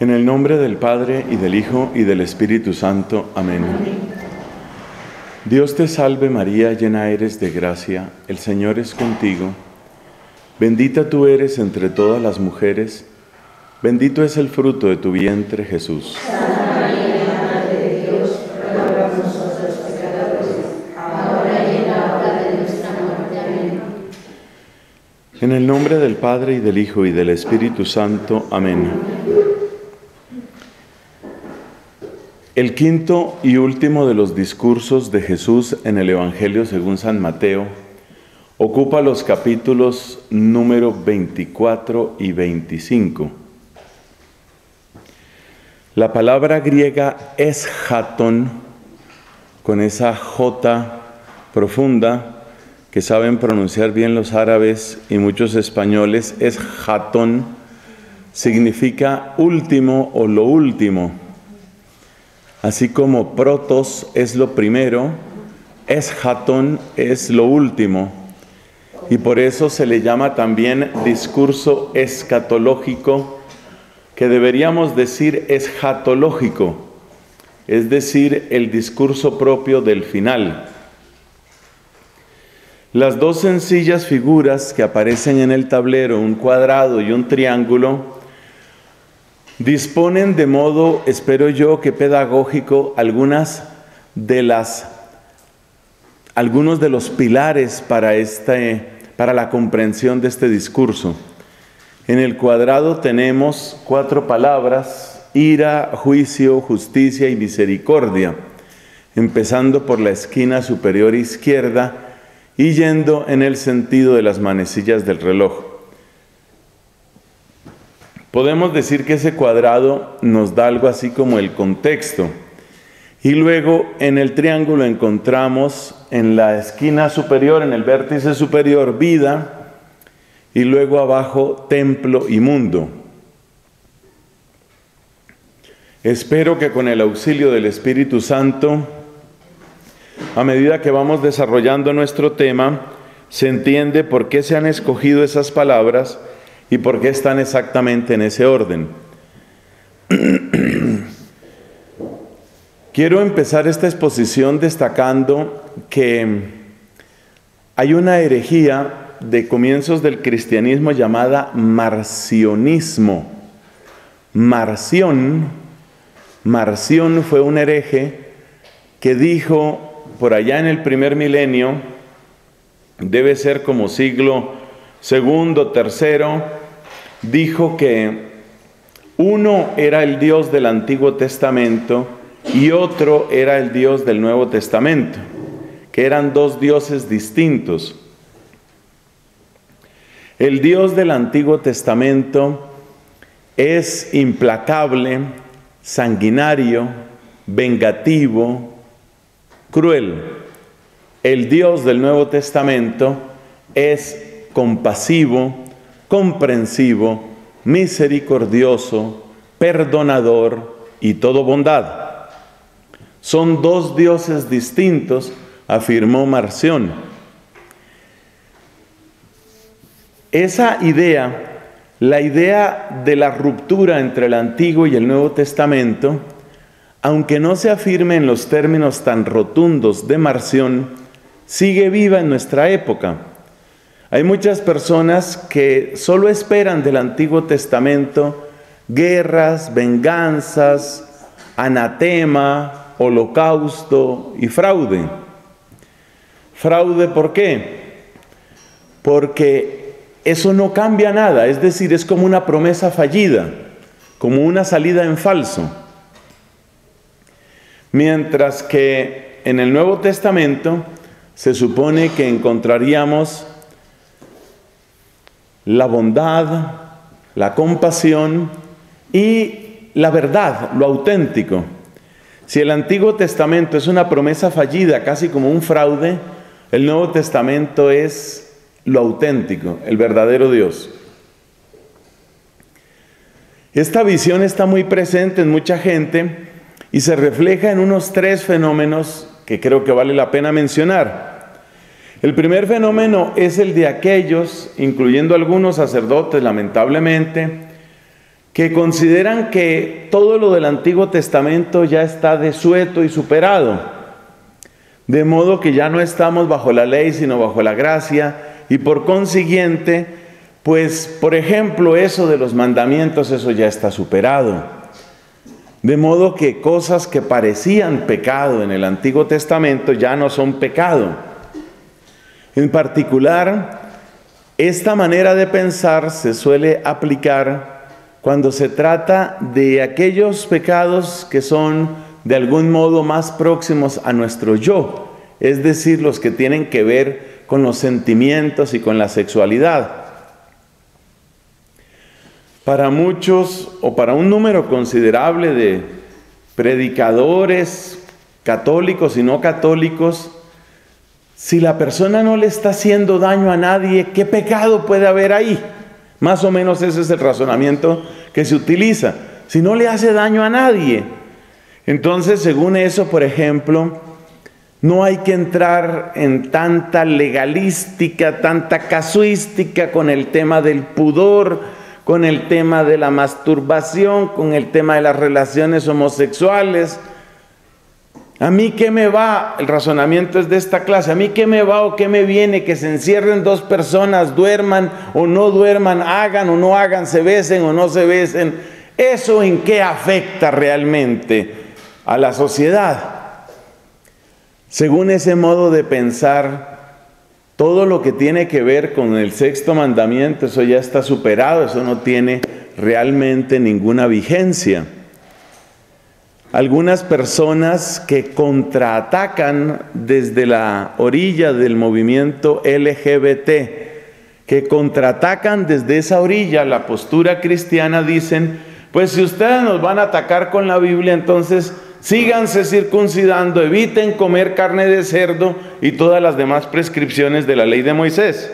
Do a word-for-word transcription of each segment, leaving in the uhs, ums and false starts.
En el nombre del Padre, y del Hijo, y del Espíritu Santo. Amén. Amén. Dios te salve María, llena eres de gracia, el Señor es contigo. Bendita tú eres entre todas las mujeres, bendito es el fruto de tu vientre, Jesús. Santa María, Madre de Dios, ruega por nosotros pecadores, ahora y en la hora de nuestra muerte. Amén. En el nombre del Padre, y del Hijo, y del Espíritu Santo. Amén. El quinto y último de los discursos de Jesús en el Evangelio según San Mateo ocupa los capítulos número veinticuatro y veinticinco. La palabra griega eschaton, con esa J profunda que saben pronunciar bien los árabes y muchos españoles, eschaton, significa último o lo último. Así como protos es lo primero, eschaton es lo último. Y por eso se le llama también discurso escatológico, que deberíamos decir eschatológico, es decir, el discurso propio del final. Las dos sencillas figuras que aparecen en el tablero, un cuadrado y un triángulo, disponen de modo, espero yo, que pedagógico algunas de las, algunos de los pilares para, este, para la comprensión de este discurso. En el cuadrado tenemos cuatro palabras: ira, juicio, justicia y misericordia, empezando por la esquina superior izquierda y yendo en el sentido de las manecillas del reloj. Podemos decir que ese cuadrado nos da algo así como el contexto. Y luego en el triángulo encontramos en la esquina superior, en el vértice superior, vida, y luego abajo templo y mundo. Espero que con el auxilio del Espíritu Santo, a medida que vamos desarrollando nuestro tema, se entiende por qué se han escogido esas palabras y por qué están exactamente en ese orden. Quiero empezar esta exposición destacando que hay una herejía de comienzos del cristianismo llamada marcionismo. Marción, Marción fue un hereje que dijo por allá en el primer milenio, debe ser como siglo segundo, tercero, dijo que uno era el Dios del Antiguo Testamento y otro era el Dios del Nuevo Testamento, que eran dos dioses distintos. El Dios del Antiguo Testamento es implacable, sanguinario, vengativo, cruel. El Dios del Nuevo Testamento es compasivo, comprensivo, misericordioso, perdonador y todo bondad. Son dos dioses distintos, afirmó Marción. Esa idea, la idea de la ruptura entre el Antiguo y el Nuevo Testamento, aunque no se afirme en los términos tan rotundos de Marción, sigue viva en nuestra época. Hay muchas personas que solo esperan del Antiguo Testamento guerras, venganzas, anatema, holocausto y fraude. ¿Fraude por qué? Porque eso no cambia nada, es decir, es como una promesa fallida, como una salida en falso. Mientras que en el Nuevo Testamento se supone que encontraríamos la bondad, la compasión y la verdad, lo auténtico. Si el Antiguo Testamento es una promesa fallida, casi como un fraude, el Nuevo Testamento es lo auténtico, el verdadero Dios. Esta visión está muy presente en mucha gente y se refleja en unos tres fenómenos que creo que vale la pena mencionar. El primer fenómeno es el de aquellos, incluyendo algunos sacerdotes, lamentablemente, que consideran que todo lo del Antiguo Testamento ya está desueto y superado, de modo que ya no estamos bajo la ley sino bajo la gracia, y por consiguiente, pues por ejemplo eso de los mandamientos, eso ya está superado, de modo que cosas que parecían pecado en el Antiguo Testamento ya no son pecado. En particular, esta manera de pensar se suele aplicar cuando se trata de aquellos pecados que son de algún modo más próximos a nuestro yo, es decir, los que tienen que ver con los sentimientos y con la sexualidad. Para muchos, o para un número considerable de predicadores católicos y no católicos, si la persona no le está haciendo daño a nadie, ¿qué pecado puede haber ahí? Más o menos ese es el razonamiento que se utiliza. Si no le hace daño a nadie. Entonces, según eso, por ejemplo, no hay que entrar en tanta legalística, tanta casuística con el tema del pudor, con el tema de la masturbación, con el tema de las relaciones homosexuales. ¿A mí qué me va? El razonamiento es de esta clase. ¿A mí qué me va o qué me viene que se encierren dos personas, duerman o no duerman, hagan o no hagan, se besen o no se besen? ¿Eso en qué afecta realmente a la sociedad? Según ese modo de pensar, todo lo que tiene que ver con el sexto mandamiento, eso ya está superado, eso no tiene realmente ninguna vigencia. Algunas personas que contraatacan desde la orilla del movimiento L G B T, que contraatacan desde esa orilla la postura cristiana, dicen, pues si ustedes nos van a atacar con la Biblia, entonces síganse circuncidando, eviten comer carne de cerdo y todas las demás prescripciones de la ley de Moisés.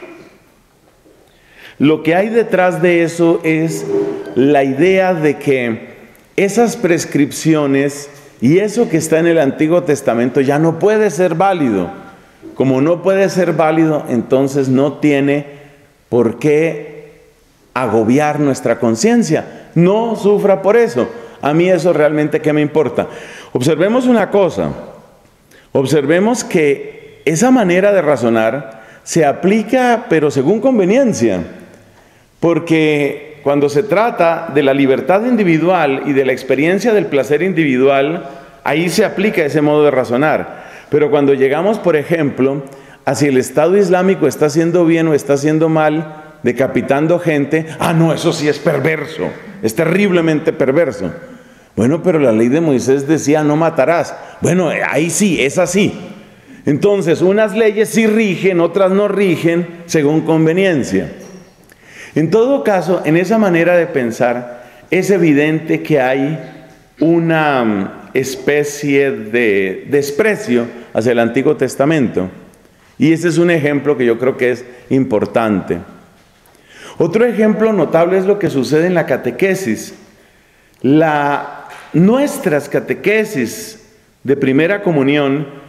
Lo que hay detrás de eso es la idea de que esas prescripciones y eso que está en el Antiguo Testamento ya no puede ser válido. Como no puede ser válido, entonces no tiene por qué agobiar nuestra conciencia. No sufra por eso. A mí eso realmente ¿qué me importa? Observemos una cosa. Observemos que esa manera de razonar se aplica, pero según conveniencia. Porque cuando se trata de la libertad individual y de la experiencia del placer individual, ahí se aplica ese modo de razonar. Pero cuando llegamos, por ejemplo, a si el Estado Islámico está haciendo bien o está haciendo mal, decapitando gente, ah, no, eso sí es perverso, es terriblemente perverso. Bueno, pero la ley de Moisés decía no matarás. Bueno, ahí sí, es así. Entonces, unas leyes sí rigen, otras no rigen, según conveniencia. En todo caso, en esa manera de pensar, es evidente que hay una especie de desprecio hacia el Antiguo Testamento. Y ese es un ejemplo que yo creo que es importante. Otro ejemplo notable es lo que sucede en la catequesis. La, nuestras catequesis de primera comunión,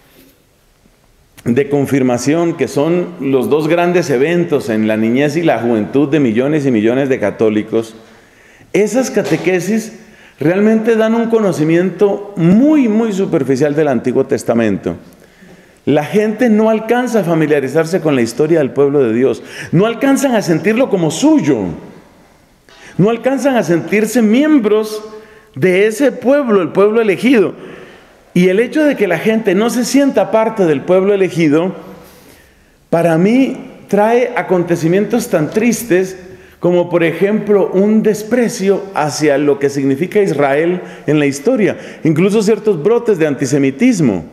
de confirmación, que son los dos grandes eventos en la niñez y la juventud de millones y millones de católicos, esas catequesis realmente dan un conocimiento muy, muy superficial del Antiguo Testamento. La gente no alcanza a familiarizarse con la historia del pueblo de Dios, no alcanzan a sentirlo como suyo, no alcanzan a sentirse miembros de ese pueblo, el pueblo elegido. Y el hecho de que la gente no se sienta parte del pueblo elegido, para mí trae acontecimientos tan tristes como por ejemplo un desprecio hacia lo que significa Israel en la historia, incluso ciertos brotes de antisemitismo.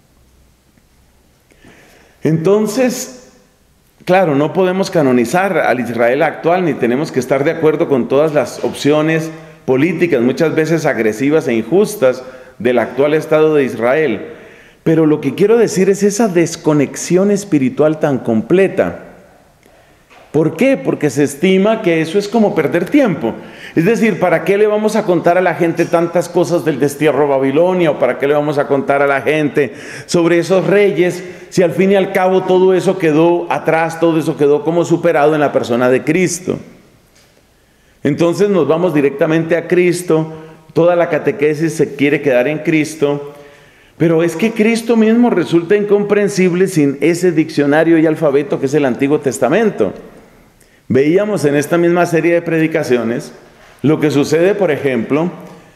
Entonces, claro, no podemos canonizar al Israel actual, ni tenemos que estar de acuerdo con todas las opciones políticas, muchas veces agresivas e injustas, del actual Estado de Israel. Pero lo que quiero decir es esa desconexión espiritual tan completa. ¿Por qué? Porque se estima que eso es como perder tiempo. Es decir, ¿para qué le vamos a contar a la gente tantas cosas del destierro a Babilonia? ¿O para qué le vamos a contar a la gente sobre esos reyes? Si al fin y al cabo todo eso quedó atrás, todo eso quedó como superado en la persona de Cristo. Entonces nos vamos directamente a Cristo, toda la catequesis se quiere quedar en Cristo, pero es que Cristo mismo resulta incomprensible sin ese diccionario y alfabeto que es el Antiguo Testamento. Veíamos en esta misma serie de predicaciones lo que sucede, por ejemplo,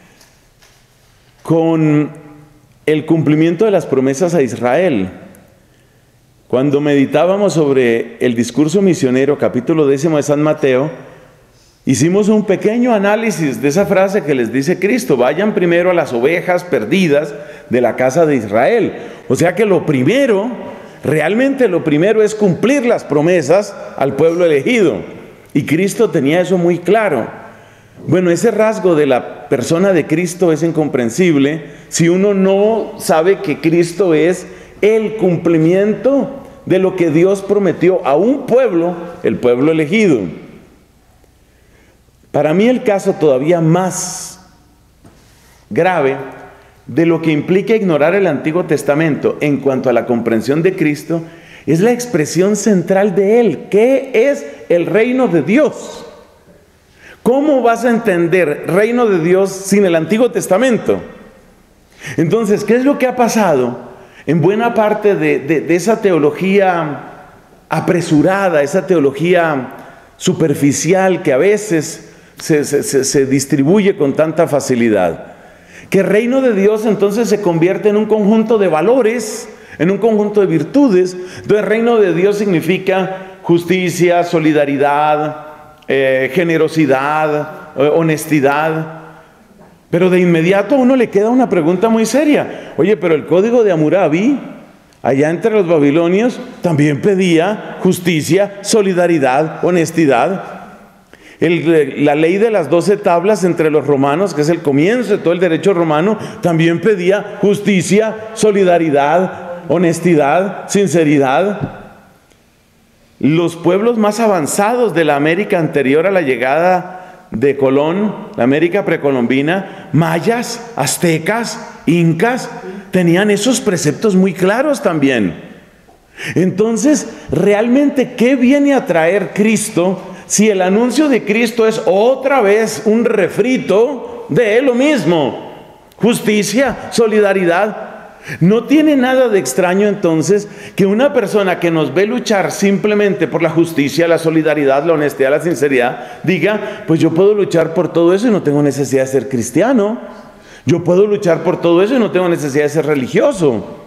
con el cumplimiento de las promesas a Israel. Cuando meditábamos sobre el discurso misionero, capítulo décimo de San Mateo, hicimos un pequeño análisis de esa frase que les dice Cristo: vayan primero a las ovejas perdidas de la casa de Israel. O sea que lo primero, realmente lo primero es cumplir las promesas al pueblo elegido. Y Cristo tenía eso muy claro. Bueno, ese rasgo de la persona de Cristo es incomprensible si uno no sabe que Cristo es el cumplimiento de lo que Dios prometió a un pueblo, el pueblo elegido. Para mí el caso todavía más grave de lo que implica ignorar el Antiguo Testamento en cuanto a la comprensión de Cristo es la expresión central de Él. ¿Qué es el reino de Dios? ¿Cómo vas a entender reino de Dios sin el Antiguo Testamento? Entonces, ¿qué es lo que ha pasado en buena parte de, de, de esa teología apresurada, esa teología superficial que a veces se, se, se, se distribuye con tanta facilidad? Que el reino de Dios entonces se convierte en un conjunto de valores, en un conjunto de virtudes. Entonces el reino de Dios significa justicia, solidaridad, eh, generosidad, eh, honestidad. Pero de inmediato a uno le queda una pregunta muy seria. Oye, pero el código de Hammurabi, allá entre los babilonios, también pedía justicia, solidaridad, honestidad. El, la ley de las doce tablas entre los romanos, que es el comienzo de todo el derecho romano, también pedía justicia, solidaridad, honestidad, sinceridad. Los pueblos más avanzados de la América anterior a la llegada de Colón, la América precolombina, mayas, aztecas, incas, tenían esos preceptos muy claros también. Entonces, realmente, ¿qué viene a traer Cristo si el anuncio de Cristo es otra vez un refrito de lo mismo? Justicia, solidaridad. No tiene nada de extraño entonces que una persona que nos ve luchar simplemente por la justicia, la solidaridad, la honestidad, la sinceridad, diga: pues yo puedo luchar por todo eso y no tengo necesidad de ser cristiano. Yo puedo luchar por todo eso y no tengo necesidad de ser religioso.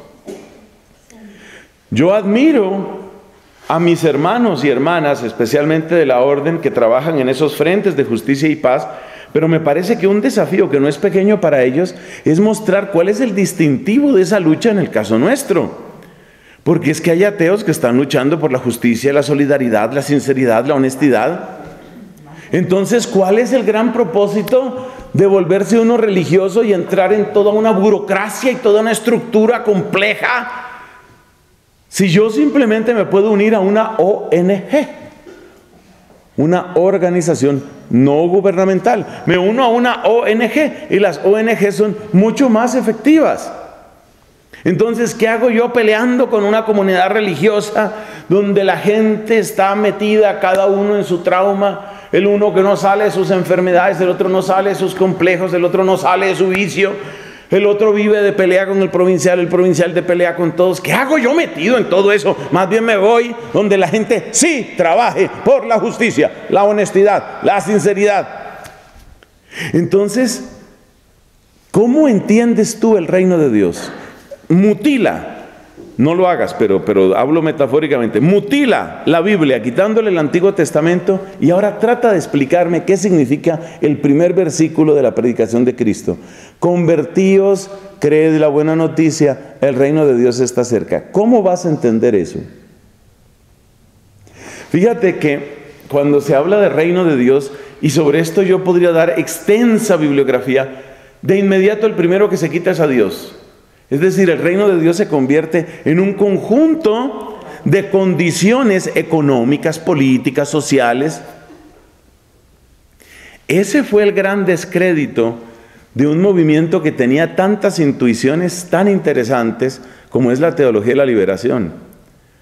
Yo admiro a mis hermanos y hermanas, especialmente de la orden, que trabajan en esos frentes de justicia y paz, pero me parece que un desafío que no es pequeño para ellos es mostrar cuál es el distintivo de esa lucha en el caso nuestro. Porque es que hay ateos que están luchando por la justicia, la solidaridad, la sinceridad, la honestidad. Entonces, ¿cuál es el gran propósito de volverse uno religioso y entrar en toda una burocracia y toda una estructura compleja? Si yo simplemente me puedo unir a una O N G, una organización no gubernamental, me uno a una O N G y las O N G son mucho más efectivas. Entonces, ¿qué hago yo peleando con una comunidad religiosa donde la gente está metida cada uno en su trauma? El uno que no sale de sus enfermedades, el otro no sale de sus complejos, el otro no sale de su vicio. El otro vive de pelea con el provincial, el provincial de pelea con todos. ¿Qué hago yo metido en todo eso? Más bien me voy donde la gente sí trabaje por la justicia, la honestidad, la sinceridad. Entonces, ¿cómo entiendes tú el reino de Dios? Mutila, no lo hagas, pero, pero hablo metafóricamente. Mutila la Biblia, quitándole el Antiguo Testamento, y ahora trata de explicarme qué significa el primer versículo de la predicación de Cristo. Convertíos, creed la buena noticia, el reino de Dios está cerca. ¿Cómo vas a entender eso? Fíjate que cuando se habla del reino de Dios, y sobre esto yo podría dar extensa bibliografía, de inmediato el primero que se quita es a Dios. Es decir, el reino de Dios se convierte en un conjunto de condiciones económicas, políticas, sociales. Ese fue el gran descrédito de un movimiento que tenía tantas intuiciones tan interesantes como es la teología de la liberación.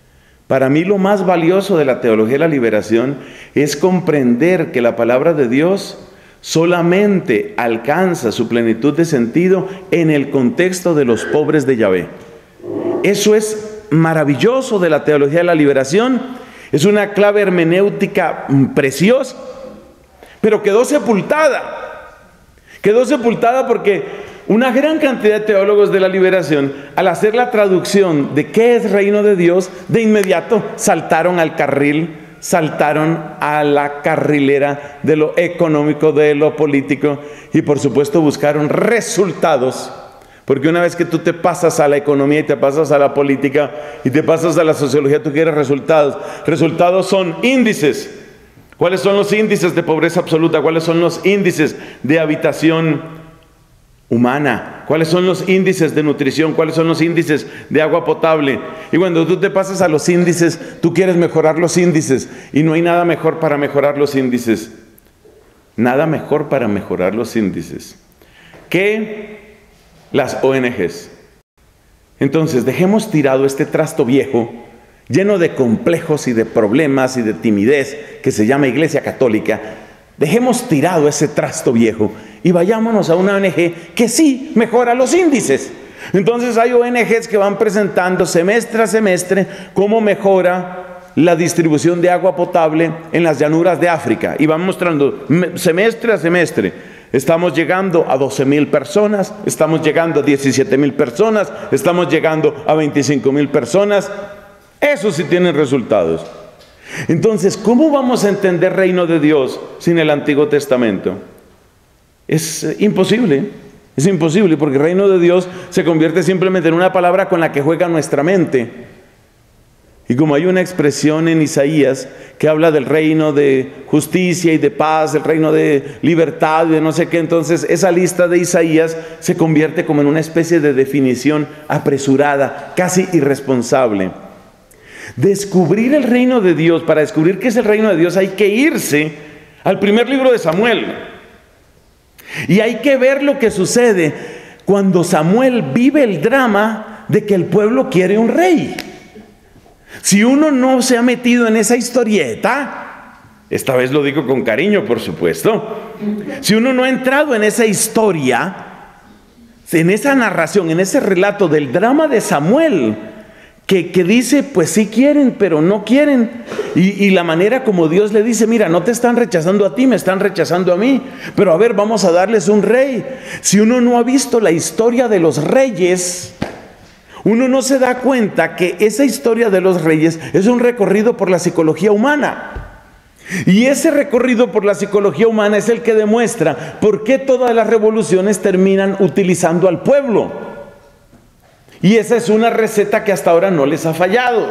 Para mí lo más valioso de la teología de la liberación es comprender que la palabra de Dios solamente alcanza su plenitud de sentido en el contexto de los pobres de Yahvé. Eso es maravilloso de la teología de la liberación. Es una clave hermenéutica preciosa, pero quedó sepultada. Quedó sepultada porque una gran cantidad de teólogos de la liberación, al hacer la traducción de qué es reino de Dios, de inmediato saltaron al carril, saltaron a la carrilera de lo económico, de lo político, y por supuesto buscaron resultados. Porque una vez que tú te pasas a la economía y te pasas a la política y te pasas a la sociología, tú quieres resultados. Resultados son índices. ¿Cuáles son los índices de pobreza absoluta? ¿Cuáles son los índices de habitación humana? ¿Cuáles son los índices de nutrición? ¿Cuáles son los índices de agua potable? Y cuando tú te pasas a los índices, tú quieres mejorar los índices. Y no hay nada mejor para mejorar los índices. Nada mejor para mejorar los índices que las O N Ges. Entonces, dejemos tirado este trasto viejo, lleno de complejos y de problemas y de timidez, que se llama Iglesia Católica. Dejemos tirado ese trasto viejo y vayámonos a una O N Ge que sí mejora los índices. Entonces hay O N Ges que van presentando semestre a semestre cómo mejora la distribución de agua potable en las llanuras de África, y van mostrando semestre a semestre. Estamos llegando a doce mil personas, estamos llegando a diecisiete mil personas, estamos llegando a veinticinco mil personas. Eso sí tienen resultados. Entonces, ¿cómo vamos a entender reino de Dios sin el Antiguo Testamento? Es eh, imposible, es imposible, porque reino de Dios se convierte simplemente en una palabra con la que juega nuestra mente. Y como hay una expresión en Isaías que habla del reino de justicia y de paz, del reino de libertad y de no sé qué, entonces esa lista de Isaías se convierte como en una especie de definición apresurada, casi irresponsable. Descubrir el reino de Dios, para descubrir qué es el reino de Dios hay que irse al primer libro de Samuel. Y hay que ver lo que sucede cuando Samuel vive el drama de que el pueblo quiere un rey. Si uno no se ha metido en esa historieta, esta vez lo digo con cariño, por supuesto, si uno no ha entrado en esa historia, en esa narración, en ese relato del drama de Samuel, que, que dice, pues sí quieren, pero no quieren, y, y la manera como Dios le dice, mira, no te están rechazando a ti, me están rechazando a mí, pero a ver, vamos a darles un rey. Si uno no ha visto la historia de los reyes, uno no se da cuenta que esa historia de los reyes es un recorrido por la psicología humana. Y ese recorrido por la psicología humana es el que demuestra por qué todas las revoluciones terminan utilizando al pueblo. Y esa es una receta que hasta ahora no les ha fallado.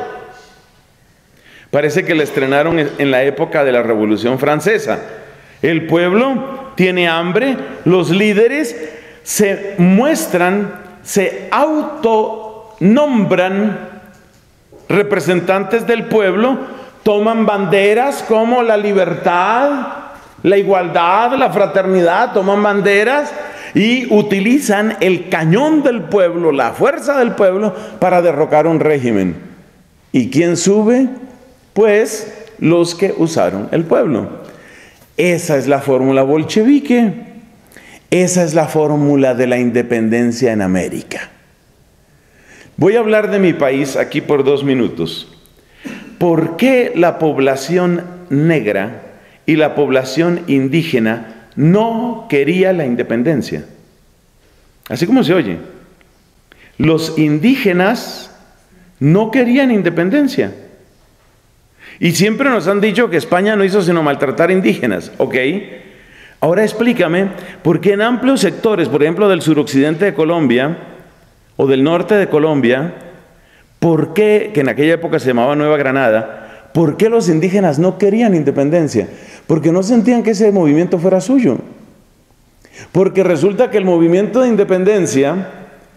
Parece que la estrenaron en la época de la Revolución Francesa. El pueblo tiene hambre, los líderes se muestran, se auto nombran representantes del pueblo, toman banderas como la libertad, la igualdad, la fraternidad, toman banderas y utilizan el cañón del pueblo, la fuerza del pueblo, para derrocar un régimen. ¿Y quién sube? Pues los que usaron el pueblo. Esa es la fórmula bolchevique, esa es la fórmula de la independencia en América. Voy a hablar de mi país aquí por dos minutos. ¿Por qué la población negra y la población indígena no quería la independencia? Así como se oye. Los indígenas no querían independencia. Y siempre nos han dicho que España no hizo sino maltratar indígenas. Ok. Ahora explícame por qué en amplios sectores, por ejemplo del suroccidente de Colombia, o del norte de Colombia, ¿por qué, que en aquella época se llamaba Nueva Granada, por qué los indígenas no querían independencia? Porque no sentían que ese movimiento fuera suyo. Porque resulta que el movimiento de independencia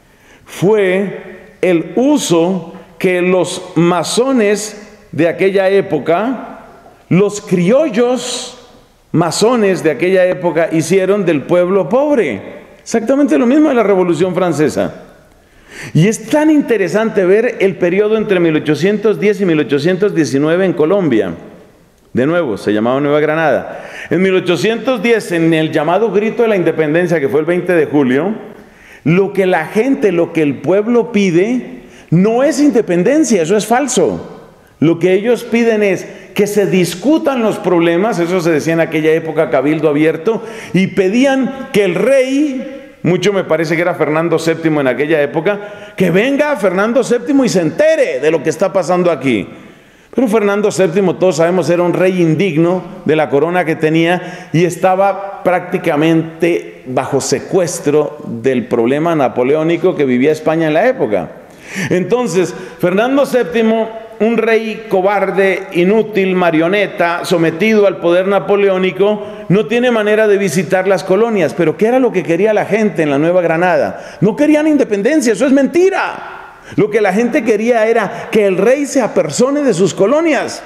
fue el uso que los masones de aquella época, los criollos masones de aquella época hicieron del pueblo pobre. Exactamente lo mismo de la Revolución Francesa. Y es tan interesante ver el periodo entre mil ochocientos diez y mil ochocientos diecinueve en Colombia. De nuevo, se llamaba Nueva Granada. En mil ochocientos diez, en el llamado Grito de la Independencia, que fue el veinte de julio, lo que la gente, lo que el pueblo pide, no es independencia, eso es falso. Lo que ellos piden es que se discutan los problemas, eso se decía en aquella época, cabildo abierto, y pedían que el rey, mucho me parece que era Fernando séptimo en aquella época, que venga Fernando séptimo y se entere de lo que está pasando aquí. Pero Fernando séptimo, todos sabemos, era un rey indigno de la corona que tenía y estaba prácticamente bajo secuestro del problema napoleónico que vivía España en la época. Entonces, Fernando séptimo, un rey cobarde, inútil, marioneta, sometido al poder napoleónico, no tiene manera de visitar las colonias. Pero ¿qué era lo que quería la gente en la Nueva Granada? No querían independencia, eso es mentira. Lo que la gente quería era que el rey se apersone de sus colonias.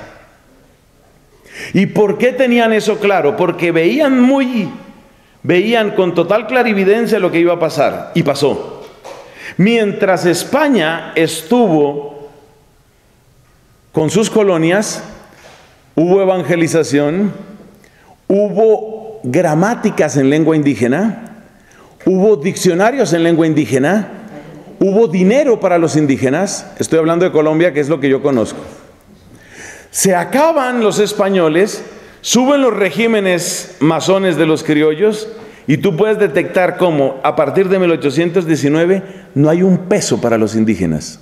¿Y por qué tenían eso claro? Porque veían muy, veían con total clarividencia lo que iba a pasar. Y pasó. Mientras España estuvo con sus colonias, hubo evangelización, hubo gramáticas en lengua indígena, hubo diccionarios en lengua indígena, hubo dinero para los indígenas. Estoy hablando de Colombia, que es lo que yo conozco. Se acaban los españoles, suben los regímenes masones de los criollos, y tú puedes detectar cómo a partir de mil ochocientos diecinueve no hay un peso para los indígenas.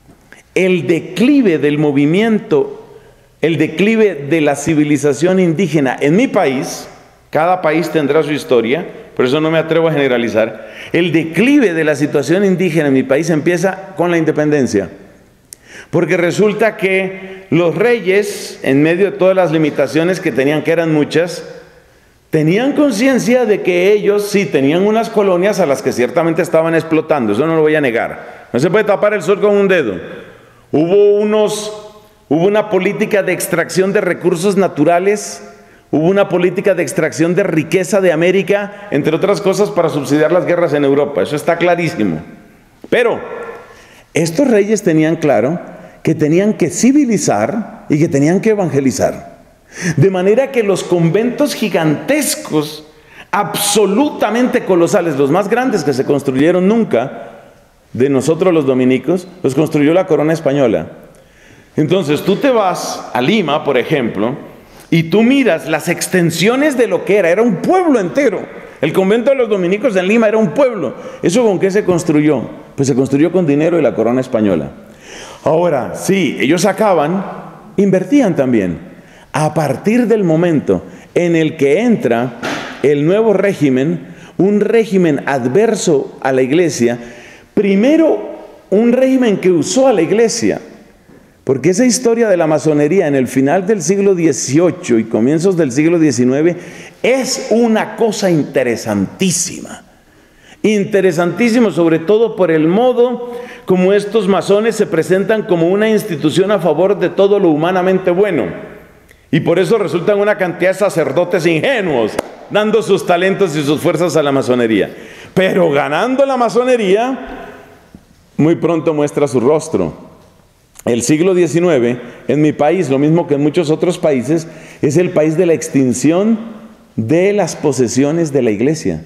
El declive del movimiento, el declive de la civilización indígena en mi país, cada país tendrá su historia, por eso no me atrevo a generalizar. El declive de la situación indígena en mi país empieza con la independencia. Porque resulta que los reyes, en medio de todas las limitaciones que tenían, que eran muchas, tenían conciencia de que ellos sí tenían unas colonias a las que ciertamente estaban explotando. Eso no lo voy a negar. No se puede tapar el sol con un dedo. Hubo unos, hubo una política de extracción de recursos naturales. Hubo una política de extracción de riqueza de América, entre otras cosas, para subsidiar las guerras en Europa. Eso está clarísimo. Pero estos reyes tenían claro que tenían que civilizar y que tenían que evangelizar. De manera que los conventos gigantescos, absolutamente colosales, los más grandes que se construyeron nunca, de nosotros los dominicos, los construyó la corona española. Entonces tú te vas a Lima, por ejemplo, y tú miras las extensiones de lo que era, era un pueblo entero. El convento de los dominicos en Lima era un pueblo. ¿Eso con qué se construyó? Pues se construyó con dinero de la corona española. Ahora, sí, ellos sacaban, invertían también. A partir del momento en el que entra el nuevo régimen, un régimen adverso a la iglesia, primero un régimen que usó a la iglesia, porque esa historia de la masonería en el final del siglo dieciocho y comienzos del siglo diecinueve es una cosa interesantísima. Interesantísimo, sobre todo por el modo como estos masones se presentan como una institución a favor de todo lo humanamente bueno. Y por eso resultan una cantidad de sacerdotes ingenuos, dando sus talentos y sus fuerzas a la masonería. Pero ganando la masonería, muy pronto muestra su rostro. El siglo diecinueve, en mi país, lo mismo que en muchos otros países, es el país de la extinción de las posesiones de la iglesia.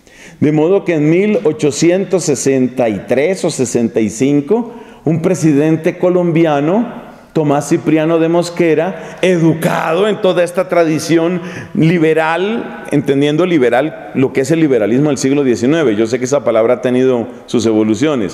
De modo que en mil ochocientos sesenta y tres o sesenta y cinco, un presidente colombiano, Tomás Cipriano de Mosquera, educado en toda esta tradición liberal, entendiendo liberal lo que es el liberalismo del siglo diecinueve. Yo sé que esa palabra ha tenido sus evoluciones.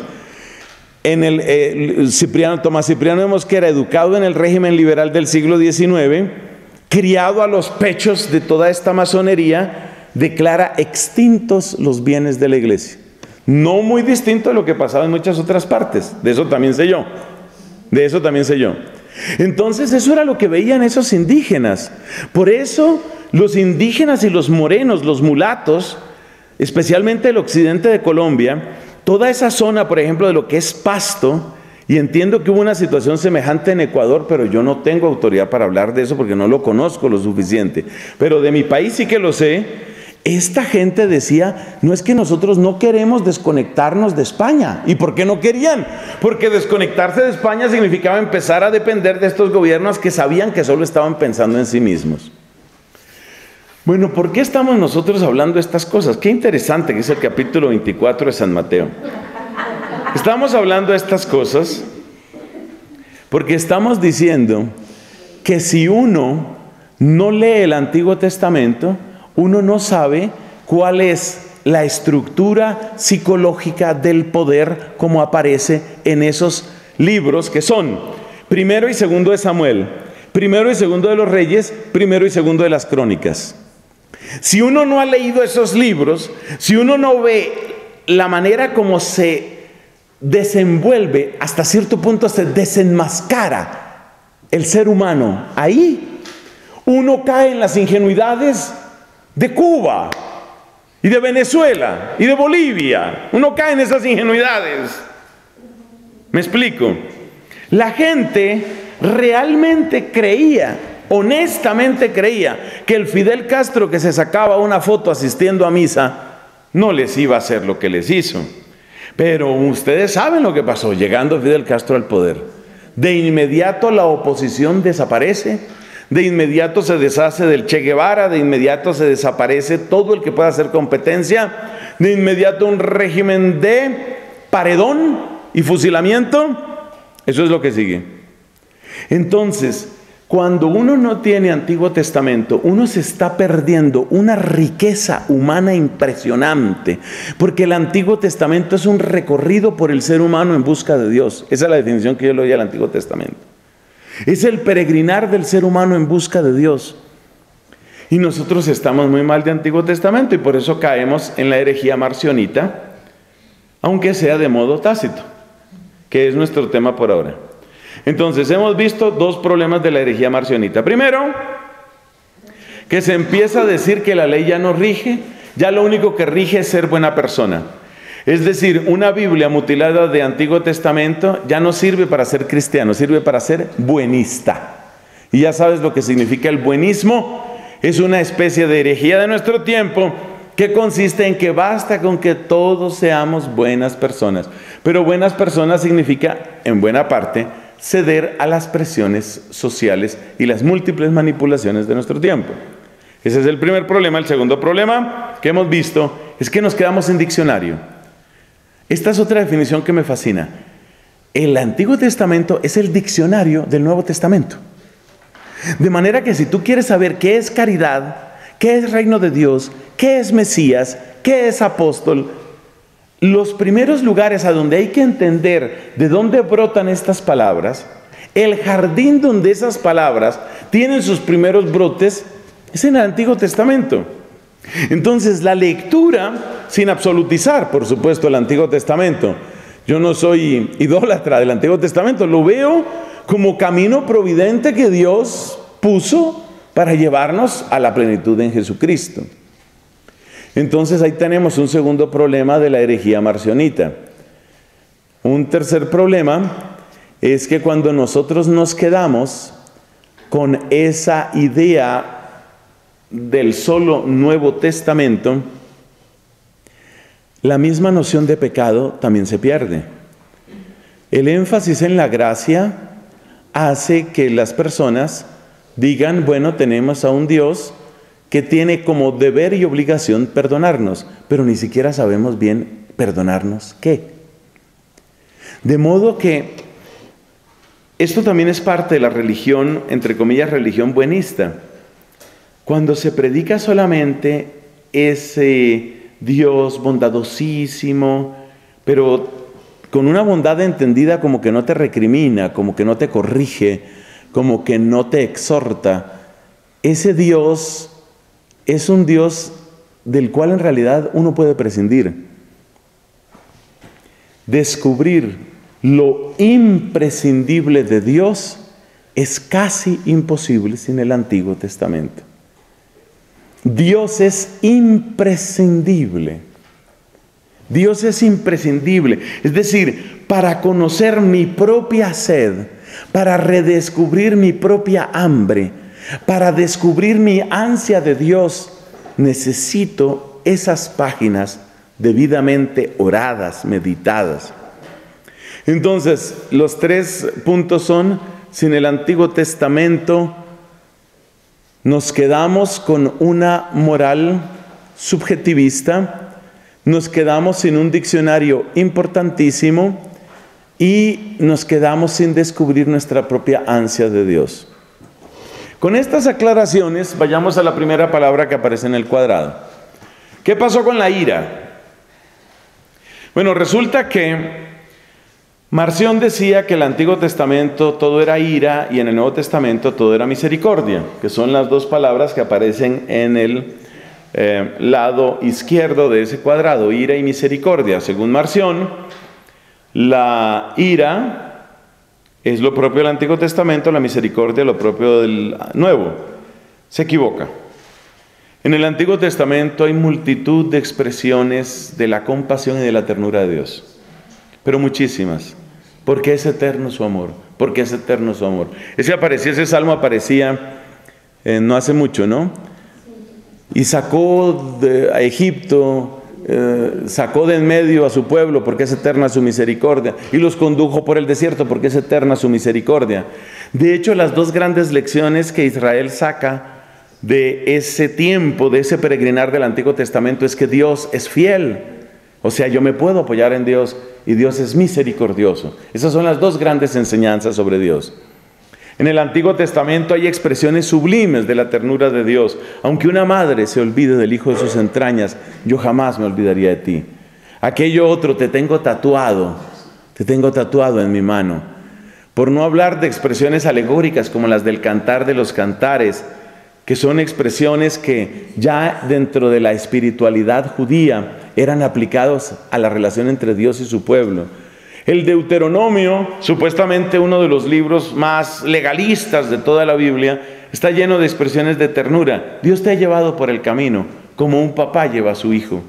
En el, eh, Cipriano, Tomás Cipriano de Mosquera, educado en el régimen liberal del siglo diecinueve, criado a los pechos de toda esta masonería, declara extintos los bienes de la iglesia. No muy distinto de lo que pasaba en muchas otras partes. De eso también sé yo. De eso también sé yo. Entonces eso era lo que veían esos indígenas. Por eso los indígenas y los morenos, los mulatos, especialmente el occidente de Colombia, toda esa zona, por ejemplo, de lo que es Pasto, y entiendo que hubo una situación semejante en Ecuador, pero yo no tengo autoridad para hablar de eso porque no lo conozco lo suficiente. Pero de mi país sí que lo sé. Esta gente decía, no es que nosotros no queremos desconectarnos de España. ¿Y por qué no querían? Porque desconectarse de España significaba empezar a depender de estos gobiernos que sabían que solo estaban pensando en sí mismos. Bueno, ¿por qué estamos nosotros hablando de estas cosas? Qué interesante que es el capítulo veinticuatro de San Mateo. Estamos hablando de estas cosas porque estamos diciendo que si uno no lee el Antiguo Testamento, uno no sabe cuál es la estructura psicológica del poder como aparece en esos libros que son primero y segundo de Samuel, primero y segundo de los Reyes, primero y segundo de las Crónicas. Si uno no ha leído esos libros, si uno no ve la manera como se desenvuelve, hasta cierto punto se desenmascara el ser humano, ahí uno cae en las ingenuidades de Cuba y de Venezuela y de Bolivia. Uno cae en esas ingenuidades. ¿Me explico? La gente realmente creía, honestamente creía, que el Fidel Castro que se sacaba una foto asistiendo a misa no les iba a hacer lo que les hizo. Pero ustedes saben lo que pasó llegando Fidel Castro al poder. De inmediato la oposición desaparece. De inmediato se deshace del Che Guevara, de inmediato se desaparece todo el que pueda hacer competencia, de inmediato un régimen de paredón y fusilamiento. Eso es lo que sigue. Entonces, cuando uno no tiene Antiguo Testamento, uno se está perdiendo una riqueza humana impresionante, porque el Antiguo Testamento es un recorrido por el ser humano en busca de Dios. Esa es la definición que yo le doy al Antiguo Testamento. Es el peregrinar del ser humano en busca de Dios. Y nosotros estamos muy mal de Antiguo Testamento y por eso caemos en la herejía marcionita, aunque sea de modo tácito, que es nuestro tema por ahora. Entonces, hemos visto dos problemas de la herejía marcionita. Primero, que se empieza a decir que la ley ya no rige, ya lo único que rige es ser buena persona. Es decir, una Biblia mutilada de Antiguo Testamento ya no sirve para ser cristiano, sirve para ser buenista. Y ya sabes lo que significa el buenismo. Es una especie de herejía de nuestro tiempo que consiste en que basta con que todos seamos buenas personas. Pero buenas personas significa, en buena parte, ceder a las presiones sociales y las múltiples manipulaciones de nuestro tiempo. Ese es el primer problema. El segundo problema que hemos visto es que nos quedamos sin diccionario. Esta es otra definición que me fascina. El Antiguo Testamento es el diccionario del Nuevo Testamento. De manera que si tú quieres saber qué es caridad, qué es reino de Dios, qué es Mesías, qué es apóstol, los primeros lugares a donde hay que entender de dónde brotan estas palabras, el jardín donde esas palabras tienen sus primeros brotes, es en el Antiguo Testamento. Entonces, la lectura, sin absolutizar, por supuesto, el Antiguo Testamento. Yo no soy idólatra del Antiguo Testamento, lo veo como camino providente que Dios puso para llevarnos a la plenitud en Jesucristo. Entonces, ahí tenemos un segundo problema de la herejía marcionita. Un tercer problema es que cuando nosotros nos quedamos con esa idea del solo Nuevo Testamento, la misma noción de pecado también se pierde. El énfasis en la gracia hace que las personas digan, bueno, tenemos a un Dios que tiene como deber y obligación perdonarnos, pero ni siquiera sabemos bien perdonarnos qué. De modo que esto también es parte de la religión, entre comillas, religión buenista. Cuando se predica solamente ese Dios bondadosísimo, pero con una bondad entendida como que no te recrimina, como que no te corrige, como que no te exhorta, ese Dios es un Dios del cual en realidad uno puede prescindir. Descubrir lo imprescindible de Dios es casi imposible sin el Antiguo Testamento. Dios es imprescindible. Dios es imprescindible. Es decir, para conocer mi propia sed, para redescubrir mi propia hambre, para descubrir mi ansia de Dios, necesito esas páginas debidamente oradas, meditadas. Entonces, los tres puntos son: sin el Antiguo Testamento nos quedamos con una moral subjetivista, nos quedamos sin un diccionario importantísimo y nos quedamos sin descubrir nuestra propia ansia de Dios. Con estas aclaraciones, vayamos a la primera palabra que aparece en el cuadrado. ¿Qué pasó con la ira? Bueno, resulta que Marción decía que el Antiguo Testamento todo era ira y en el Nuevo Testamento todo era misericordia, que son las dos palabras que aparecen en el eh, lado izquierdo de ese cuadrado, ira y misericordia. Según Marción, la ira es lo propio del Antiguo Testamento, la misericordia lo propio del Nuevo. Se equivoca. En el Antiguo Testamento hay multitud de expresiones de la compasión y de la ternura de Dios, pero muchísimas, porque es eterno su amor, porque es eterno su amor. Ese, aparecía, ese salmo aparecía eh, no hace mucho, ¿no? Y sacó de, a Egipto, eh, sacó de en medio a su pueblo, porque es eterna su misericordia, y los condujo por el desierto, porque es eterna su misericordia. De hecho, las dos grandes lecciones que Israel saca de ese tiempo, de ese peregrinar del Antiguo Testamento, es que Dios es fiel. O sea, yo me puedo apoyar en Dios y Dios es misericordioso. Esas son las dos grandes enseñanzas sobre Dios. En el Antiguo Testamento hay expresiones sublimes de la ternura de Dios. Aunque una madre se olvide del hijo de sus entrañas, yo jamás me olvidaría de ti. Aquello otro, te tengo tatuado, te tengo tatuado en mi mano. Por no hablar de expresiones alegóricas como las del Cantar de los Cantares, que son expresiones que ya dentro de la espiritualidad judía eran aplicados a la relación entre Dios y su pueblo. El Deuteronomio, supuestamente uno de los libros más legalistas de toda la Biblia, está lleno de expresiones de ternura. Dios te ha llevado por el camino, como un papá lleva a su hijo.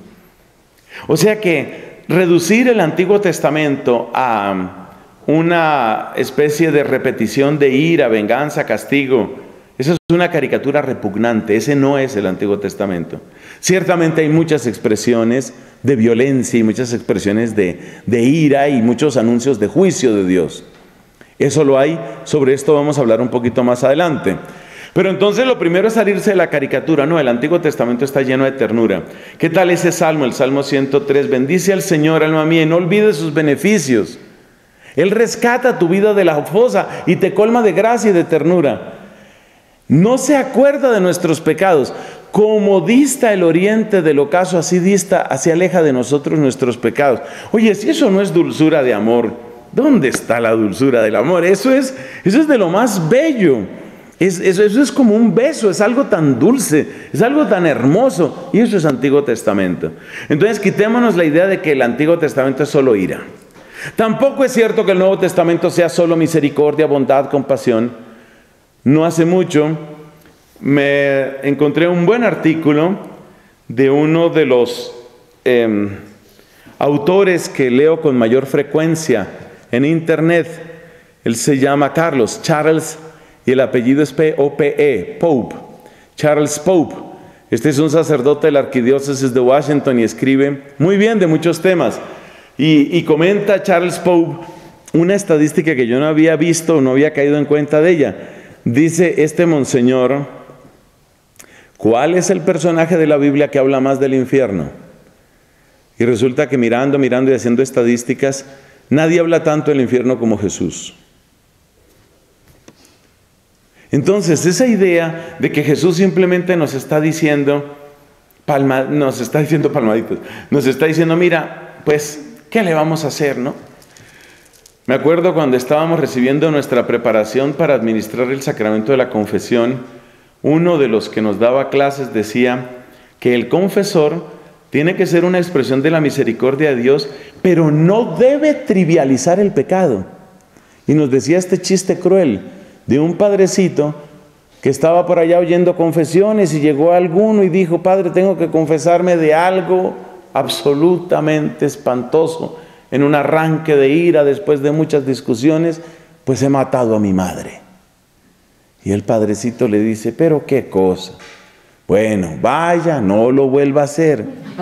O sea que reducir el Antiguo Testamento a una especie de repetición de ira, venganza, castigo, esa es una caricatura repugnante. Ese no es el Antiguo Testamento. Ciertamente hay muchas expresiones de violencia y muchas expresiones de, de ira y muchos anuncios de juicio de Dios. Eso lo hay. Sobre esto vamos a hablar un poquito más adelante. Pero entonces lo primero es salirse de la caricatura. No, el Antiguo Testamento está lleno de ternura. ¿Qué tal ese salmo? El Salmo ciento tres. Bendice al Señor, alma mía, y no olvides sus beneficios. Él rescata tu vida de la fosa y te colma de gracia y de ternura. No se acuerda de nuestros pecados. Como dista el oriente del ocaso, así dista, así aleja de nosotros nuestros pecados. Oye, si eso no es dulzura de amor, ¿dónde está la dulzura del amor? Eso es, eso es de lo más bello. Es, eso, eso es como un beso, es algo tan dulce, es algo tan hermoso. Y eso es Antiguo Testamento. Entonces quitémonos la idea de que el Antiguo Testamento es solo ira. Tampoco es cierto que el Nuevo Testamento sea solo misericordia, bondad, compasión. No hace mucho me encontré un buen artículo de uno de los eh, autores que leo con mayor frecuencia en internet. Él se llama Carlos, Charles, y el apellido es P O P E, Pope, Charles Pope. Este es un sacerdote de la arquidiócesis de Washington y escribe muy bien de muchos temas. Y, y comenta Charles Pope una estadística que yo no había visto, no había caído en cuenta de ella. Dice este monseñor, ¿cuál es el personaje de la Biblia que habla más del infierno? Y resulta que mirando, mirando y haciendo estadísticas, nadie habla tanto del infierno como Jesús. Entonces, esa idea de que Jesús simplemente nos está diciendo, palma, nos está diciendo palmaditos, nos está diciendo, mira, pues, ¿qué le vamos a hacer, no? Me acuerdo cuando estábamos recibiendo nuestra preparación para administrar el sacramento de la confesión, uno de los que nos daba clases decía que el confesor tiene que ser una expresión de la misericordia de Dios, pero no debe trivializar el pecado. Y nos decía este chiste cruel de un padrecito que estaba por allá oyendo confesiones y llegó alguno y dijo, padre, tengo que confesarme de algo absolutamente espantoso. En un arranque de ira, después de muchas discusiones, pues he matado a mi madre. Y el padrecito le dice, pero qué cosa, Bueno, vaya, no lo vuelva a hacer.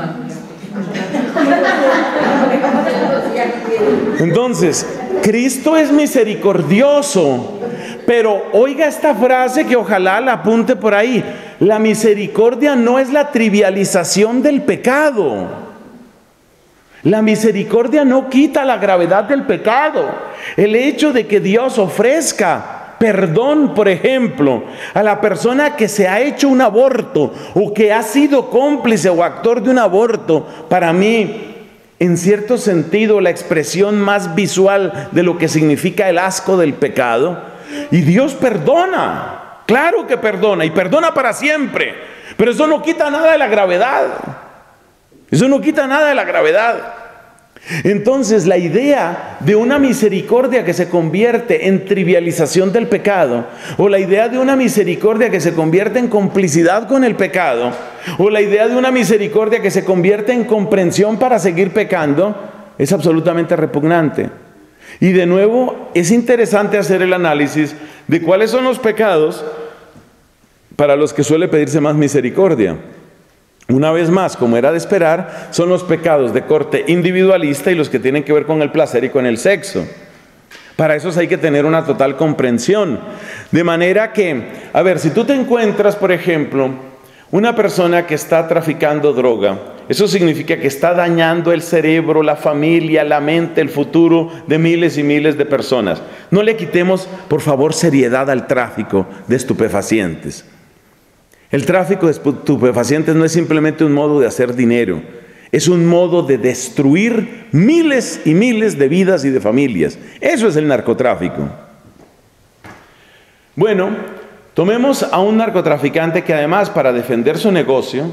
Entonces, Cristo es misericordioso, pero oiga esta frase que ojalá la apunte por ahí. La misericordia no es la trivialización del pecado. La misericordia no quita la gravedad del pecado. El hecho de que Dios ofrezca perdón, por ejemplo, a la persona que se ha hecho un aborto o que ha sido cómplice o actor de un aborto, para mí, en cierto sentido, la expresión más visual de lo que significa el asco del pecado. Y Dios perdona, claro que perdona, y perdona para siempre, pero eso no quita nada de la gravedad. Eso no quita nada de la gravedad. Entonces, la idea de una misericordia que se convierte en trivialización del pecado, o la idea de una misericordia que se convierte en complicidad con el pecado, o la idea de una misericordia que se convierte en comprensión para seguir pecando, es absolutamente repugnante. Y de nuevo, es interesante hacer el análisis de cuáles son los pecados para los que suele pedirse más misericordia. Una vez más, como era de esperar, son los pecados de corte individualista y los que tienen que ver con el placer y con el sexo. Para esos hay que tener una total comprensión. De manera que, a ver, si tú te encuentras, por ejemplo, una persona que está traficando droga, eso significa que está dañando el cerebro, la familia, la mente, el futuro de miles y miles de personas. No le quitemos, por favor, seriedad al tráfico de estupefacientes. El tráfico de estupefacientes no es simplemente un modo de hacer dinero, es un modo de destruir miles y miles de vidas y de familias. Eso es el narcotráfico. Bueno, tomemos a un narcotraficante que además, para defender su negocio,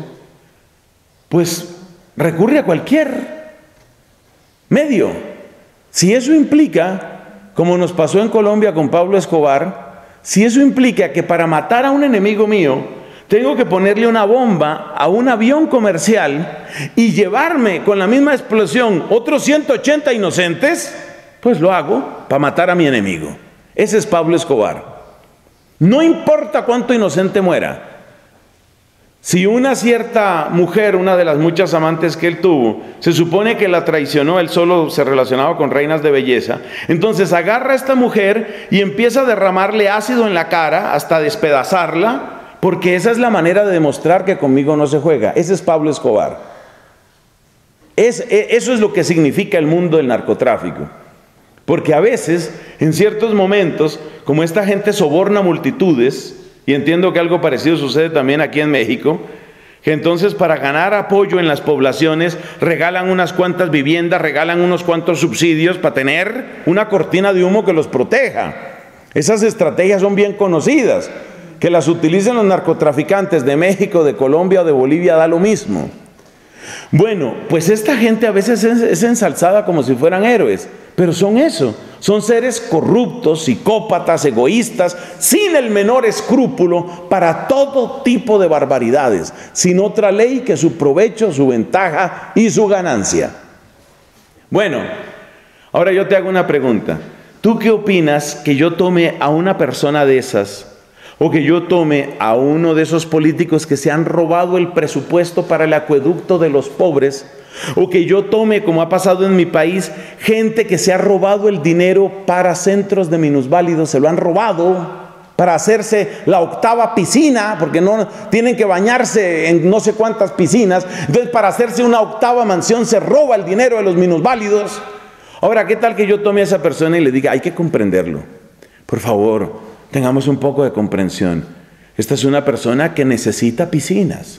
pues recurre a cualquier medio. Si eso implica, como nos pasó en Colombia con Pablo Escobar, si eso implica que para matar a un enemigo mío tengo que ponerle una bomba a un avión comercial y llevarme con la misma explosión otros ciento ochenta inocentes, pues lo hago para matar a mi enemigo. Ese es Pablo Escobar. No importa cuánto inocente muera. Si una cierta mujer, una de las muchas amantes que él tuvo, se supone que la traicionó, él solo se relacionaba con reinas de belleza, entonces agarra a esta mujer y empieza a derramarle ácido en la cara hasta despedazarla, porque esa es la manera de demostrar que conmigo no se juega. Ese es Pablo Escobar. Es, eso es lo que significa el mundo del narcotráfico. Porque a veces, en ciertos momentos, como esta gente soborna multitudes, y entiendo que algo parecido sucede también aquí en México, que entonces para ganar apoyo en las poblaciones regalan unas cuantas viviendas, regalan unos cuantos subsidios para tener una cortina de humo que los proteja. Esas estrategias son bien conocidas. Que las utilicen los narcotraficantes de México, de Colombia o de Bolivia, da lo mismo. Bueno, pues esta gente a veces es, es ensalzada como si fueran héroes, pero son eso, son seres corruptos, psicópatas, egoístas, sin el menor escrúpulo para todo tipo de barbaridades, sin otra ley que su provecho, su ventaja y su ganancia. Bueno, ahora yo te hago una pregunta. ¿Tú qué opinas que yo tome a una persona de esas, o que yo tome a uno de esos políticos que se han robado el presupuesto para el acueducto de los pobres, o que yo tome, como ha pasado en mi país, gente que se ha robado el dinero para centros de minusválidos, se lo han robado para hacerse la octava piscina, porque no tienen que bañarse en no sé cuántas piscinas, entonces para hacerse una octava mansión se roba el dinero de los minusválidos? Ahora, ¿qué tal que yo tome a esa persona y le diga, hay que comprenderlo, por favor, tengamos un poco de comprensión? Esta es una persona que necesita piscinas.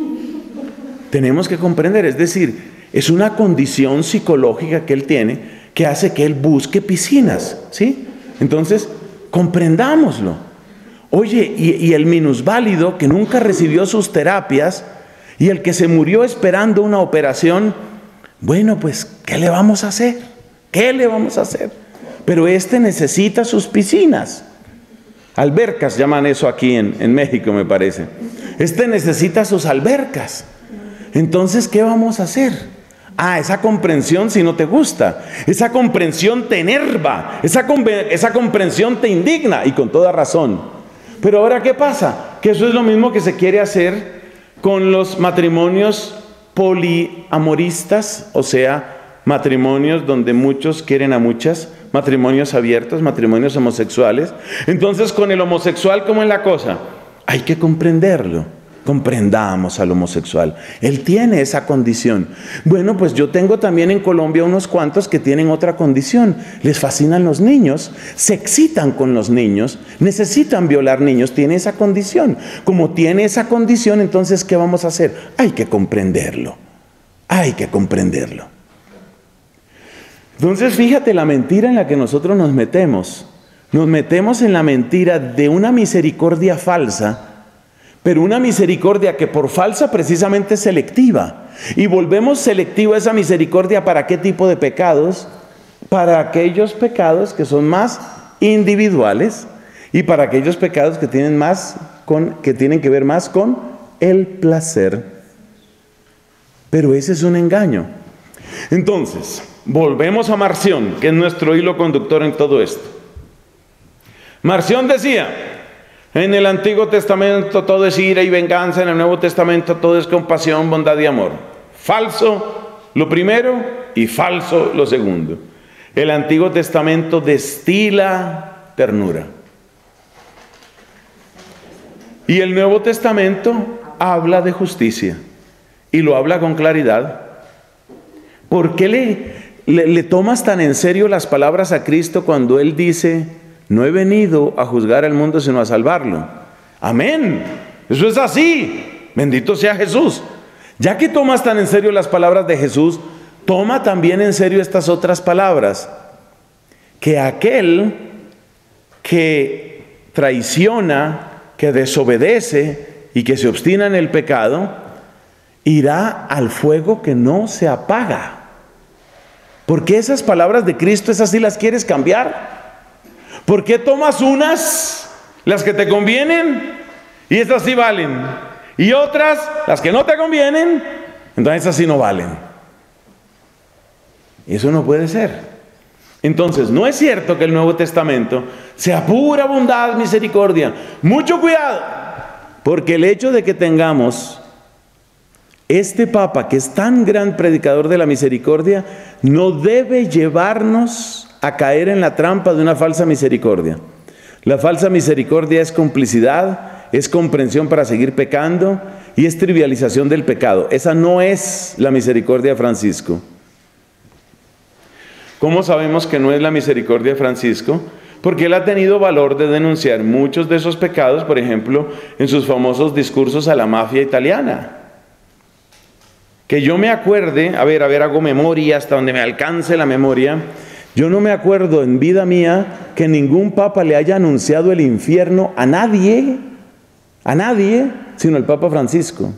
Tenemos que comprender, es decir, es una condición psicológica que él tiene que hace que él busque piscinas, ¿sí? Entonces, comprendámoslo. Oye, y, y el minusválido que nunca recibió sus terapias y el que se murió esperando una operación, bueno, pues, ¿qué le vamos a hacer? ¿Qué le vamos a hacer? Pero este necesita sus piscinas. Albercas llaman eso aquí en, en México, me parece. Este necesita sus albercas. Entonces, ¿qué vamos a hacer? Ah, esa comprensión si no te gusta. Esa comprensión te enerva. Esa, esa comprensión te indigna, y con toda razón. Pero ahora, ¿qué pasa? Que eso es lo mismo que se quiere hacer con los matrimonios poliamoristas, o sea, matrimonios donde muchos quieren a muchas, matrimonios abiertos, matrimonios homosexuales. Entonces, con el homosexual, ¿cómo es la cosa? Hay que comprenderlo. Comprendamos al homosexual. Él tiene esa condición. Bueno, pues yo tengo también en Colombia unos cuantos que tienen otra condición. Les fascinan los niños, se excitan con los niños, necesitan violar niños, tiene esa condición. Como tiene esa condición, entonces, ¿qué vamos a hacer? Hay que comprenderlo. Hay que comprenderlo. Entonces, fíjate la mentira en la que nosotros nos metemos. Nos metemos en la mentira de una misericordia falsa, pero una misericordia que por falsa precisamente es selectiva. Y volvemos selectiva esa misericordia ¿para qué tipo de pecados? Para aquellos pecados que son más individuales y para aquellos pecados que tienen, más con, que, tienen que ver más con el placer. Pero ese es un engaño. Entonces, volvemos a Marción, que es nuestro hilo conductor en todo esto. Marción decía: en el Antiguo Testamento todo es ira y venganza, en el Nuevo Testamento todo es compasión, bondad y amor. Falso lo primero y falso lo segundo. El Antiguo Testamento destila ternura. Y el Nuevo Testamento habla de justicia y lo habla con claridad. ¿Por qué le, le, le tomas tan en serio las palabras a Cristo cuando Él dice: no he venido a juzgar al mundo sino a salvarlo? Amén. Eso es así. Bendito sea Jesús. Ya que tomas tan en serio las palabras de Jesús, toma también en serio estas otras palabras. Que aquel que traiciona, que desobedece y que se obstina en el pecado, irá al fuego que no se apaga. ¿Por qué esas palabras de Cristo, esas sí las quieres cambiar? ¿Por qué tomas unas, las que te convienen, y esas sí valen? Y otras, las que no te convienen, entonces esas sí no valen. Eso no puede ser. Entonces, no es cierto que el Nuevo Testamento sea pura bondad, misericordia. Mucho cuidado, porque el hecho de que tengamos este Papa, que es tan gran predicador de la misericordia, no debe llevarnos a caer en la trampa de una falsa misericordia. La falsa misericordia es complicidad, es comprensión para seguir pecando y es trivialización del pecado. Esa no es la misericordia de Francisco. ¿Cómo sabemos que no es la misericordia de Francisco? Porque él ha tenido valor de denunciar muchos de esos pecados, por ejemplo, en sus famosos discursos a la mafia italiana. Que yo me acuerde, a ver, a ver, hago memoria hasta donde me alcance la memoria. Yo no me acuerdo en vida mía que ningún papa le haya anunciado el infierno a nadie, a nadie, sino el Papa Francisco.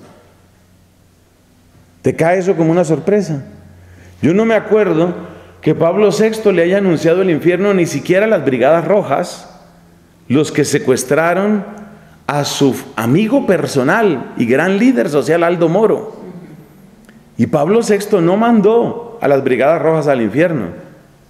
¿Te cae eso como una sorpresa? Yo no me acuerdo que Pablo sexto le haya anunciado el infierno ni siquiera a las Brigadas Rojas, los que secuestraron a su amigo personal y gran líder social Aldo Moro. Y Pablo sexto no mandó a las Brigadas Rojas al infierno.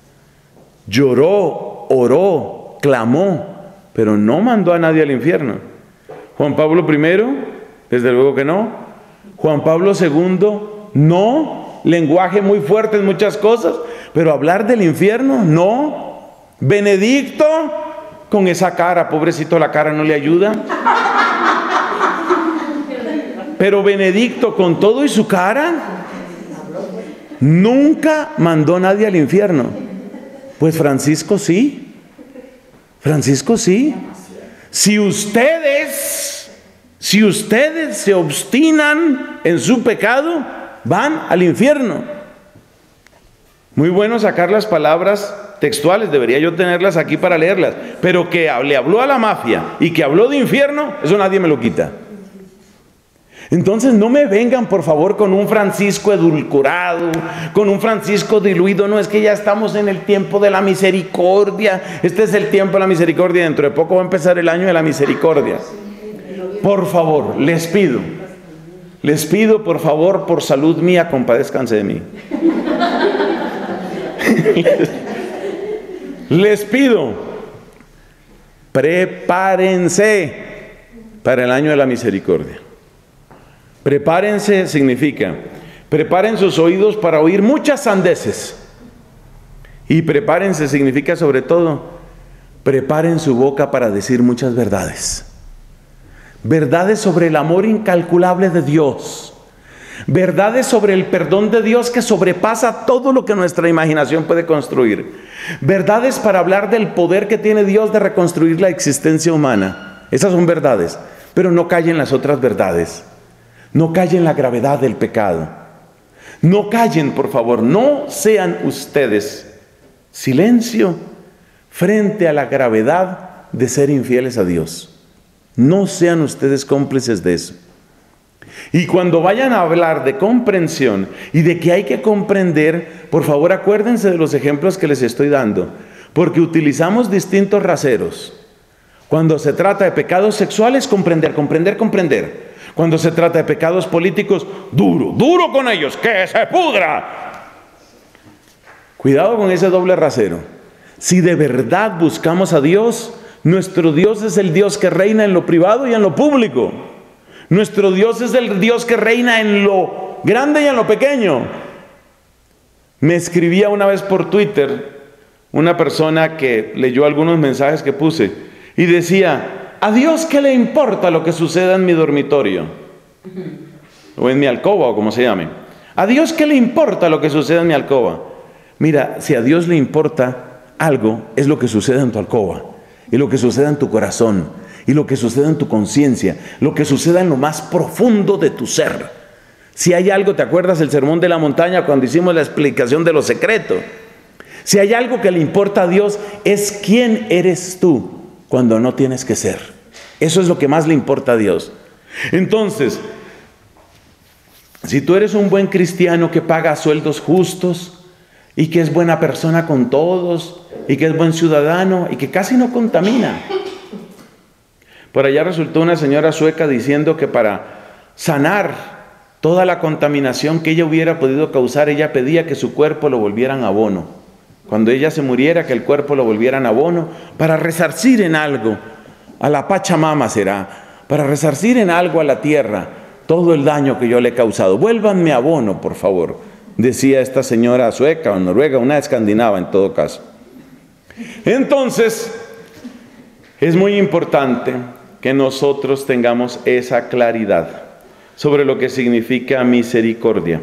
Lloró, oró, clamó, pero no mandó a nadie al infierno. Juan Pablo primero, desde luego que no. Juan Pablo segundo, no. Lenguaje muy fuerte en muchas cosas, pero hablar del infierno, no. Benedicto, con esa cara, pobrecito, la cara no le ayuda. Pero Benedicto, con todo y su cara, nunca mandó a nadie al infierno. Pues Francisco sí. Francisco sí. Si ustedes, si ustedes se obstinan en su pecado, van al infierno. Muy bueno sacar las palabras textuales, debería yo tenerlas aquí para leerlas. Pero que le habló a la mafia y que habló de infierno, eso nadie me lo quita. Entonces no me vengan por favor con un Francisco edulcorado, con un Francisco diluido. No, es que ya estamos en el tiempo de la misericordia. Este es el tiempo de la misericordia. Dentro de poco va a empezar el año de la misericordia. Por favor, les pido, les pido por favor, por salud mía, compadézcanse de mí. Les pido, prepárense para el año de la misericordia. Prepárense significa, preparen sus oídos para oír muchas sandeces. Y prepárense significa sobre todo, preparen su boca para decir muchas verdades. Verdades sobre el amor incalculable de Dios. Verdades sobre el perdón de Dios que sobrepasa todo lo que nuestra imaginación puede construir. Verdades para hablar del poder que tiene Dios de reconstruir la existencia humana. Esas son verdades, pero no callen las otras verdades. No callen la gravedad del pecado. No callen, por favor, no sean ustedes silencio frente a la gravedad de ser infieles a Dios. No sean ustedes cómplices de eso. Y cuando vayan a hablar de comprensión y de que hay que comprender, por favor acuérdense de los ejemplos que les estoy dando, porque utilizamos distintos raseros. Cuando se trata de pecados sexuales, comprender, comprender, comprender. Cuando se trata de pecados políticos, duro, duro con ellos, que se pudra. Cuidado con ese doble rasero. Si de verdad buscamos a Dios, nuestro Dios es el Dios que reina en lo privado y en lo público. Nuestro Dios es el Dios que reina en lo grande y en lo pequeño. Me escribía una vez por Twitter una persona que leyó algunos mensajes que puse y decía, ¿a Dios qué le importa lo que suceda en mi dormitorio? O en mi alcoba, o como se llame. ¿A Dios qué le importa lo que suceda en mi alcoba? Mira, si a Dios le importa algo, es lo que sucede en tu alcoba, y lo que sucede en tu corazón, y lo que sucede en tu conciencia, lo que suceda en lo más profundo de tu ser. Si hay algo, ¿te acuerdas el sermón de la montaña cuando hicimos la explicación de lo secreto? Si hay algo que le importa a Dios, es quién eres tú cuando no tienes que ser. Eso es lo que más le importa a Dios. Entonces, si tú eres un buen cristiano que paga sueldos justos, y que es buena persona con todos, y que es buen ciudadano, y que casi no contamina. Por allá resultó una señora sueca diciendo que para sanar toda la contaminación que ella hubiera podido causar, ella pedía que su cuerpo lo volvieran abono. Cuando ella se muriera, que el cuerpo lo volvieran abono, para resarcir en algo, a la Pachamama será, para resarcir en algo a la tierra, todo el daño que yo le he causado. Vuélvanme abono, por favor, decía esta señora sueca o noruega, una escandinava en todo caso. Entonces, es muy importante que nosotros tengamos esa claridad sobre lo que significa misericordia.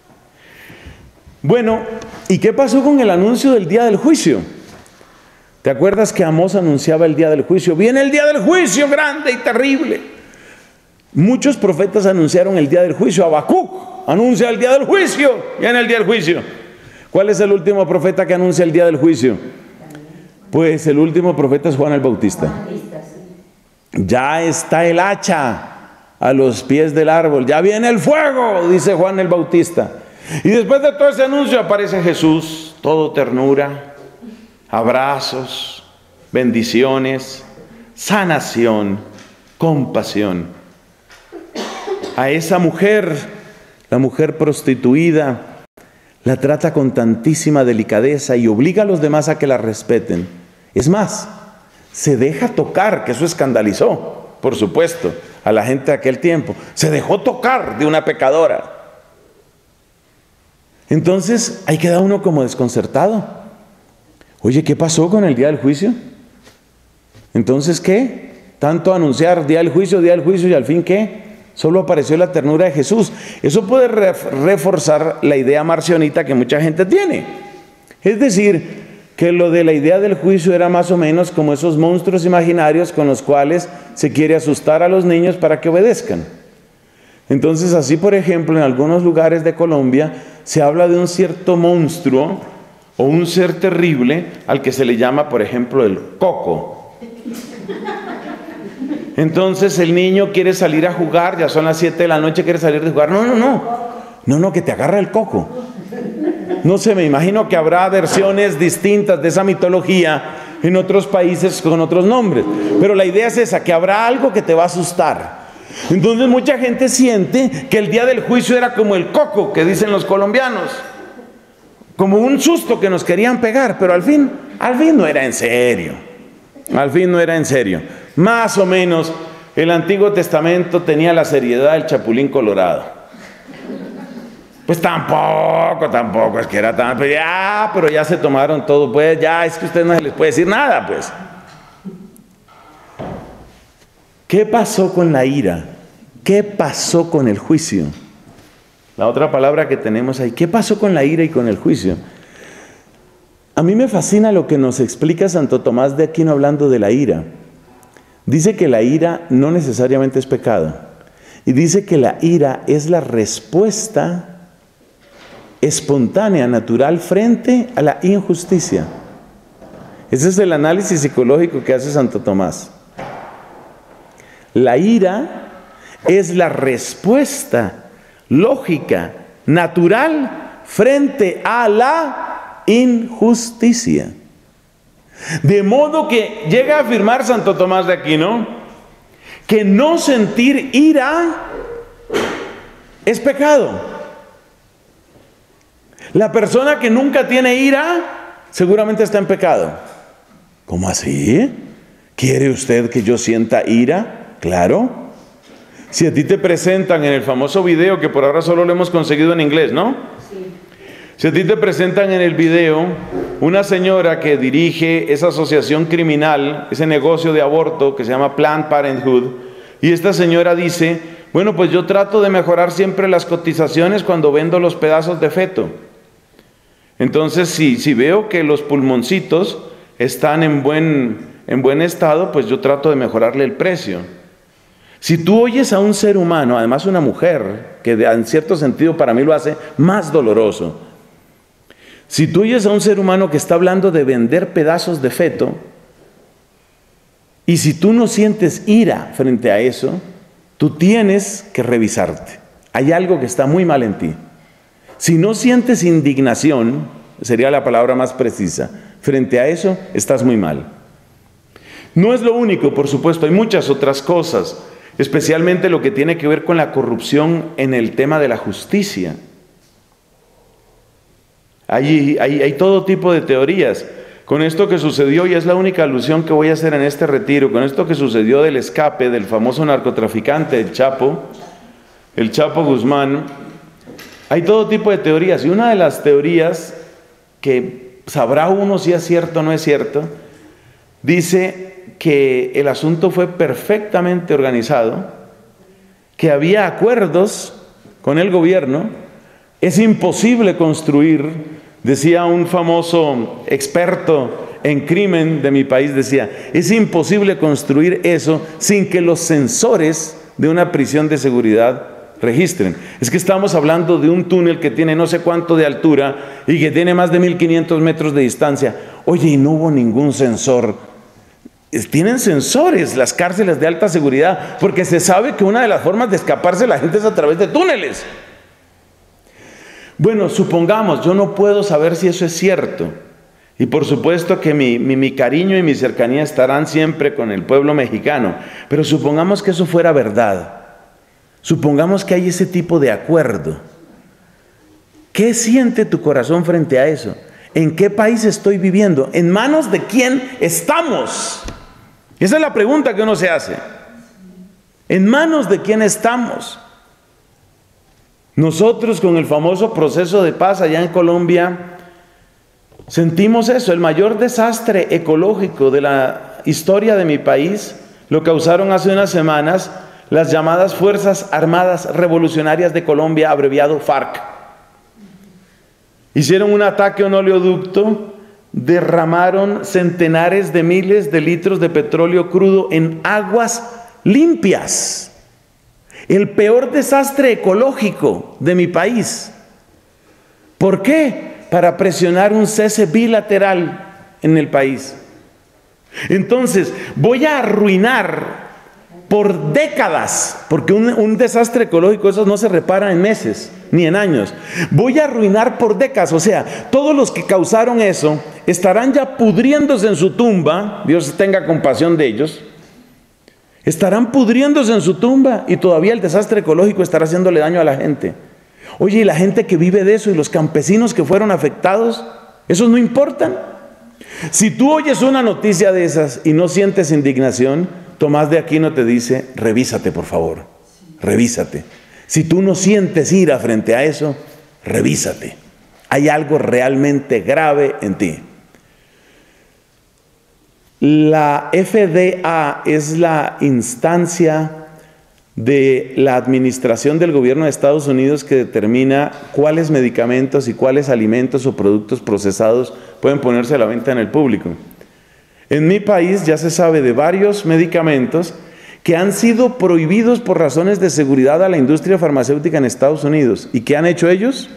Bueno, ¿y qué pasó con el anuncio del día del juicio? ¿Te acuerdas que Amós anunciaba el día del juicio? Viene el día del juicio grande y terrible. Muchos profetas anunciaron el día del juicio. Habacuc anuncia el día del juicio. Viene el día del juicio. ¿Cuál es el último profeta que anuncia el día del juicio? Pues el último profeta es Juan el Bautista. Ya está el hacha a los pies del árbol. Ya viene el fuego, dice Juan el Bautista. Y después de todo ese anuncio aparece Jesús, todo ternura, abrazos, bendiciones, sanación, compasión. A esa mujer, la mujer prostituida, la trata con tantísima delicadeza y obliga a los demás a que la respeten. Es más, se deja tocar, que eso escandalizó, por supuesto, a la gente de aquel tiempo. Se dejó tocar de una pecadora. Entonces, ahí queda uno como desconcertado. Oye, ¿qué pasó con el día del juicio? Entonces, ¿qué? Tanto anunciar día del juicio, día del juicio, y al fin, ¿qué? Solo apareció la ternura de Jesús. Eso puede reforzar la idea marcionita que mucha gente tiene. Es decir, que lo de la idea del juicio era más o menos como esos monstruos imaginarios con los cuales se quiere asustar a los niños para que obedezcan. Entonces, así por ejemplo, en algunos lugares de Colombia se habla de un cierto monstruo o un ser terrible al que se le llama, por ejemplo, el coco. Entonces el niño quiere salir a jugar, ya son las siete de la noche, quiere salir de jugar. No, no, no, no, no, que te agarra el coco. No sé, me imagino que habrá versiones distintas de esa mitología en otros países con otros nombres. Pero la idea es esa, que habrá algo que te va a asustar. Entonces mucha gente siente que el día del juicio era como el coco que dicen los colombianos. Como un susto que nos querían pegar, pero al fin, al fin no era en serio. Al fin no era en serio. Más o menos el Antiguo Testamento tenía la seriedad del Chapulín Colorado. Pues tampoco, tampoco es que era tan... Pero ya, pero ya se tomaron todo, pues ya es que a ustedes no se les puede decir nada, pues. ¿Qué pasó con la ira? ¿Qué pasó con el juicio? La otra palabra que tenemos ahí, ¿qué pasó con la ira y con el juicio? A mí me fascina lo que nos explica Santo Tomás de Aquino hablando de la ira. Dice que la ira no necesariamente es pecado. Y dice que la ira es la respuesta espontánea, natural, frente a la injusticia. Ese es el análisis psicológico que hace Santo Tomás. La ira es la respuesta lógica, natural, frente a la injusticia. De modo que llega a afirmar Santo Tomás de Aquino que no sentir ira es pecado. La persona que nunca tiene ira seguramente está en pecado. ¿Cómo así? ¿Quiere usted que yo sienta ira? Claro. Si a ti te presentan en el famoso video, que por ahora solo lo hemos conseguido en inglés, ¿no? Sí. Si a ti te presentan en el video una señora que dirige esa asociación criminal, ese negocio de aborto que se llama Planned Parenthood, y esta señora dice, bueno, pues yo trato de mejorar siempre las cotizaciones cuando vendo los pedazos de feto. Entonces, si, si veo que los pulmoncitos están en buen, en buen estado, pues yo trato de mejorarle el precio. Si tú oyes a un ser humano, además una mujer, que en cierto sentido para mí lo hace más doloroso, si tú oyes a un ser humano que está hablando de vender pedazos de feto, y si tú no sientes ira frente a eso, tú tienes que revisarte. Hay algo que está muy mal en ti. Si no sientes indignación, sería la palabra más precisa, frente a eso, estás muy mal. No es lo único, por supuesto, hay muchas otras cosas, especialmente lo que tiene que ver con la corrupción en el tema de la justicia. Hay, hay, hay todo tipo de teorías. Con esto que sucedió, y es la única alusión que voy a hacer en este retiro, con esto que sucedió del escape del famoso narcotraficante, el Chapo, el Chapo Guzmán, hay todo tipo de teorías, y una de las teorías que sabrá uno si es cierto o no es cierto, dice que el asunto fue perfectamente organizado, que había acuerdos con el gobierno, es imposible construir, decía un famoso experto en crimen de mi país, decía, es imposible construir eso sin que los sensores de una prisión de seguridad registren. Es que estamos hablando de un túnel que tiene no sé cuánto de altura y que tiene más de mil quinientos metros de distancia. Oye, y no hubo ningún sensor. Tienen sensores las cárceles de alta seguridad, porque se sabe que una de las formas de escaparse de la gente es a través de túneles. Bueno, supongamos, yo no puedo saber si eso es cierto. Y por supuesto que mi, mi, mi cariño y mi cercanía estarán siempre con el pueblo mexicano. Pero supongamos que eso fuera verdad. Supongamos que hay ese tipo de acuerdo. ¿Qué siente tu corazón frente a eso? ¿En qué país estoy viviendo? ¿En manos de quién estamos? Esa es la pregunta que uno se hace. ¿En manos de quién estamos? Nosotros con el famoso proceso de paz allá en Colombia sentimos eso. El mayor desastre ecológico de la historia de mi país lo causaron hace unas semanas las llamadas Fuerzas Armadas Revolucionarias de Colombia, abreviado FARC. Hicieron un ataque a un oleoducto, derramaron centenares de miles de litros de petróleo crudo en aguas limpias. El peor desastre ecológico de mi país. ¿Por qué? Para presionar un cese bilateral en el país. Entonces, voy a arruinar por décadas, porque un, un desastre ecológico, eso no se repara en meses, ni en años. Voy a arruinar por décadas, o sea, todos los que causaron eso estarán ya pudriéndose en su tumba, Dios tenga compasión de ellos, estarán pudriéndose en su tumba y todavía el desastre ecológico estará haciéndole daño a la gente. Oye, y la gente que vive de eso y los campesinos que fueron afectados, ¿esos no importan? Si tú oyes una noticia de esas y no sientes indignación, Tomás de Aquino te dice, revísate por favor, revísate. Si tú no sientes ira frente a eso, revísate. Hay algo realmente grave en ti. La F D A es la instancia de la administración del gobierno de Estados Unidos que determina cuáles medicamentos y cuáles alimentos o productos procesados pueden ponerse a la venta en el público. En mi país ya se sabe de varios medicamentos que han sido prohibidos por razones de seguridad a la industria farmacéutica en Estados Unidos. ¿Y qué han hecho ellos?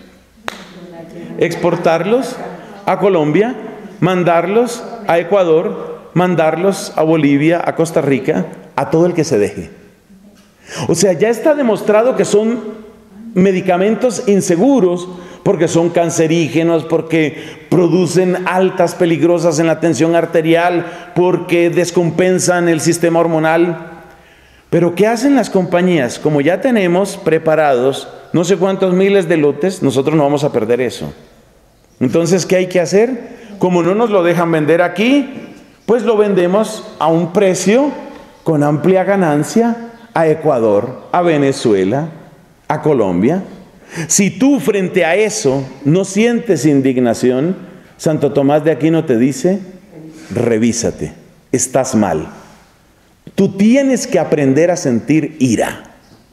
Exportarlos a Colombia, mandarlos a Ecuador, mandarlos a Bolivia, a Costa Rica, a todo el que se deje. O sea, ya está demostrado que son medicamentos inseguros porque son cancerígenos, porque producen altas peligrosas en la tensión arterial, porque descompensan el sistema hormonal. Pero ¿qué hacen las compañías? Como ya tenemos preparados no sé cuántos miles de lotes, nosotros no vamos a perder eso. Entonces, ¿qué hay que hacer? Como no nos lo dejan vender aquí, pues lo vendemos a un precio con amplia ganancia a Ecuador, a Venezuela, a Colombia. Si tú frente a eso no sientes indignación, Santo Tomás de Aquino te dice, revísate, estás mal. Tú tienes que aprender a sentir ira.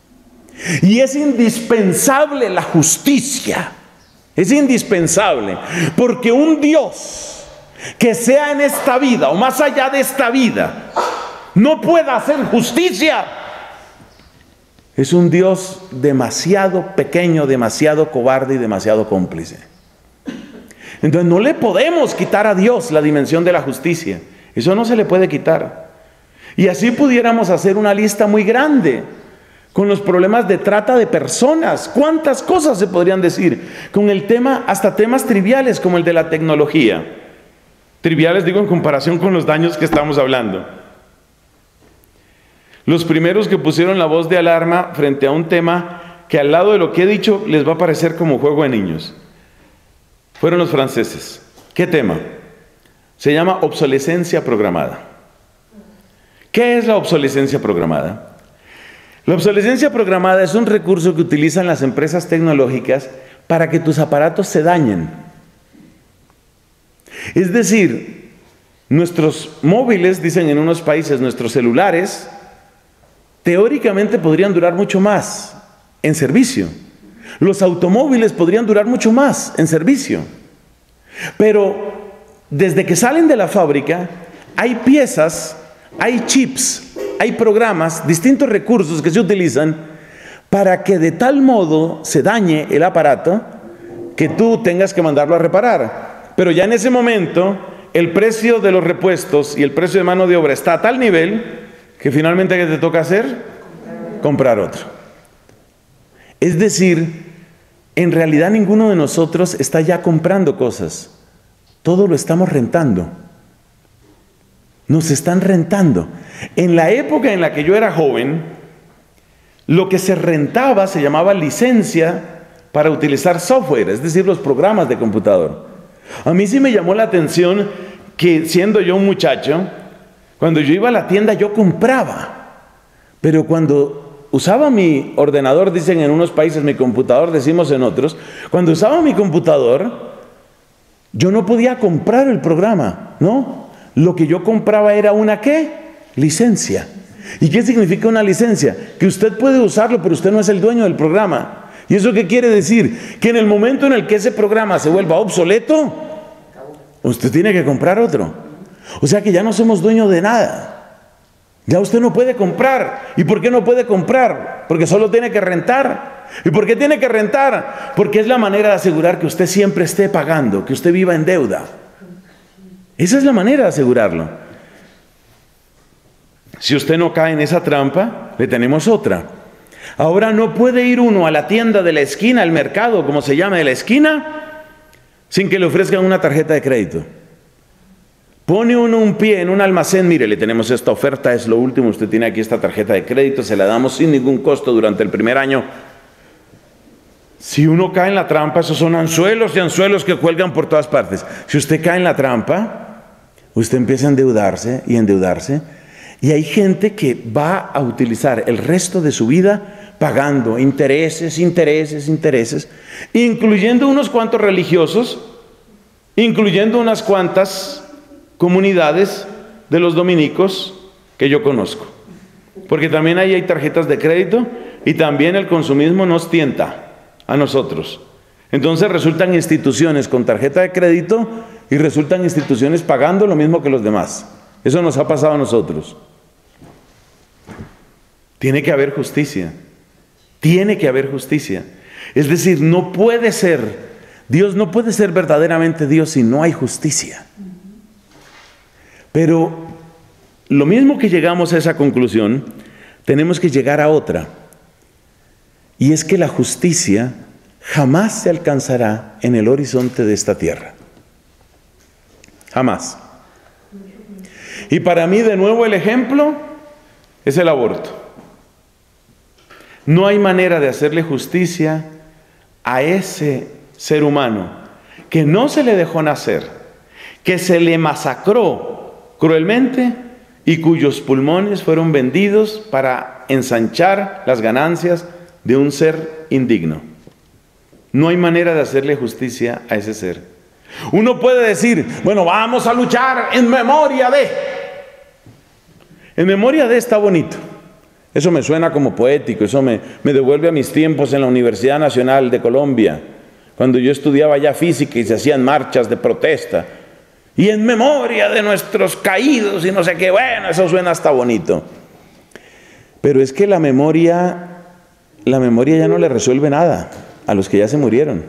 Y es indispensable la justicia. Es indispensable. Porque un Dios que sea en esta vida o más allá de esta vida no pueda hacer justicia, es un Dios demasiado pequeño, demasiado cobarde y demasiado cómplice. Entonces no le podemos quitar a Dios la dimensión de la justicia. Eso no se le puede quitar. Y así pudiéramos hacer una lista muy grande con los problemas de trata de personas. ¿Cuántas cosas se podrían decir? Con el tema, hasta temas triviales como el de la tecnología. Triviales digo en comparación con los daños que estamos hablando. Los primeros que pusieron la voz de alarma frente a un tema que al lado de lo que he dicho les va a parecer como juego de niños fueron los franceses. ¿Qué tema? Se llama obsolescencia programada. ¿Qué es la obsolescencia programada? La obsolescencia programada es un recurso que utilizan las empresas tecnológicas para que tus aparatos se dañen. Es decir, nuestros móviles, dicen en unos países, nuestros celulares, teóricamente podrían durar mucho más en servicio. Los automóviles podrían durar mucho más en servicio. Pero desde que salen de la fábrica, hay piezas, hay chips, hay programas, distintos recursos que se utilizan para que de tal modo se dañe el aparato que tú tengas que mandarlo a reparar. Pero ya en ese momento, el precio de los repuestos y el precio de mano de obra está a tal nivel que finalmente ¿qué te toca hacer? Comprar otro. Es decir, en realidad ninguno de nosotros está ya comprando cosas. Todo lo estamos rentando. Nos están rentando. En la época en la que yo era joven, lo que se rentaba se llamaba licencia para utilizar software, es decir, los programas de computador. A mí sí me llamó la atención que siendo yo un muchacho, cuando yo iba a la tienda yo compraba, pero cuando usaba mi ordenador, dicen en unos países mi computador, decimos en otros, cuando usaba mi computador, yo no podía comprar el programa, ¿no? Lo que yo compraba era una ¿qué? Licencia. ¿Y qué significa una licencia? Que usted puede usarlo, pero usted no es el dueño del programa. ¿Y eso qué quiere decir? Que en el momento en el que ese programa se vuelva obsoleto, usted tiene que comprar otro. O sea que ya no somos dueños de nada. Ya usted no puede comprar. ¿Y por qué no puede comprar? Porque solo tiene que rentar. ¿Y por qué tiene que rentar? Porque es la manera de asegurar que usted siempre esté pagando, que usted viva en deuda. Esa es la manera de asegurarlo. Si usted no cae en esa trampa, le tenemos otra. Ahora no puede ir uno a la tienda de la esquina, al mercado, como se llama, de la esquina, sin que le ofrezcan una tarjeta de crédito. Pone uno un pie en un almacén, mire, le tenemos esta oferta, es lo último, usted tiene aquí esta tarjeta de crédito, se la damos sin ningún costo durante el primer año. Si uno cae en la trampa, esos son anzuelos y anzuelos que cuelgan por todas partes. Si usted cae en la trampa, usted empieza a endeudarse y endeudarse, Y hay gente que va a utilizar el resto de su vida pagando intereses, intereses, intereses, incluyendo unos cuantos religiosos, incluyendo unas cuantas comunidades de los dominicos que yo conozco. Porque también ahí hay tarjetas de crédito y también el consumismo nos tienta a nosotros. Entonces resultan instituciones con tarjeta de crédito y resultan instituciones pagando lo mismo que los demás. Eso nos ha pasado a nosotros. Tiene que haber justicia. Tiene que haber justicia. Es decir, no puede ser, Dios no puede ser verdaderamente Dios si no hay justicia. Pero lo mismo que llegamos a esa conclusión, tenemos que llegar a otra. Y es que la justicia jamás se alcanzará en el horizonte de esta tierra. Jamás. Y para mí, de nuevo, el ejemplo es el aborto. No hay manera de hacerle justicia a ese ser humano que no se le dejó nacer, que se le masacró cruelmente y cuyos pulmones fueron vendidos para ensanchar las ganancias de un ser indigno. No hay manera de hacerle justicia a ese ser. Uno puede decir, bueno, vamos a luchar en memoria de. En memoria de está bonito. Eso me suena como poético, eso me, me devuelve a mis tiempos en la Universidad Nacional de Colombia, cuando yo estudiaba ya física y se hacían marchas de protesta. Y en memoria de nuestros caídos y no sé qué, bueno, eso suena hasta bonito. Pero es que la memoria, la memoria ya no le resuelve nada a los que ya se murieron.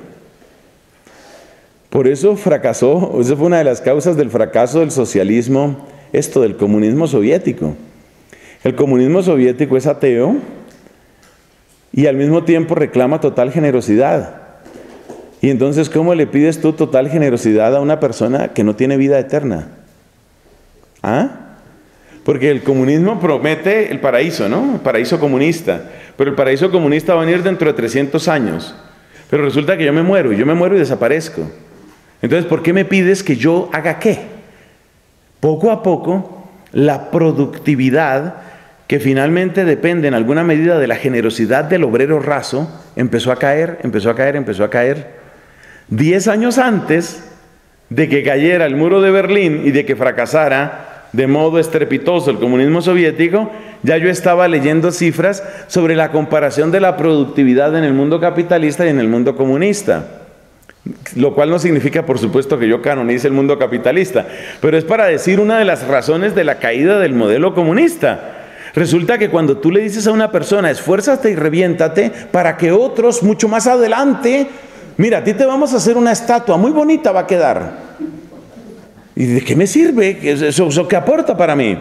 Por eso fracasó, esa fue una de las causas del fracaso del socialismo, esto del comunismo soviético. El comunismo soviético es ateo y al mismo tiempo reclama total generosidad. Y entonces, ¿cómo le pides tú total generosidad a una persona que no tiene vida eterna? ¿Ah? Porque el comunismo promete el paraíso, ¿no? El paraíso comunista. Pero el paraíso comunista va a venir dentro de trescientos años. Pero resulta que yo me muero, y yo me muero y desaparezco. Entonces, ¿por qué me pides que yo haga qué? Poco a poco, la productividad, que finalmente depende en alguna medida de la generosidad del obrero raso, empezó a caer, empezó a caer, empezó a caer. Diez años antes de que cayera el muro de Berlín y de que fracasara de modo estrepitoso el comunismo soviético, ya yo estaba leyendo cifras sobre la comparación de la productividad en el mundo capitalista y en el mundo comunista. Lo cual no significa, por supuesto, que yo canonice el mundo capitalista, pero es para decir una de las razones de la caída del modelo comunista. Resulta que cuando tú le dices a una persona, esfuérzate y reviéntate para que otros mucho más adelante, mira, a ti te vamos a hacer una estatua, muy bonita va a quedar. ¿Y de qué me sirve? ¿Eso, eso qué aporta para mí?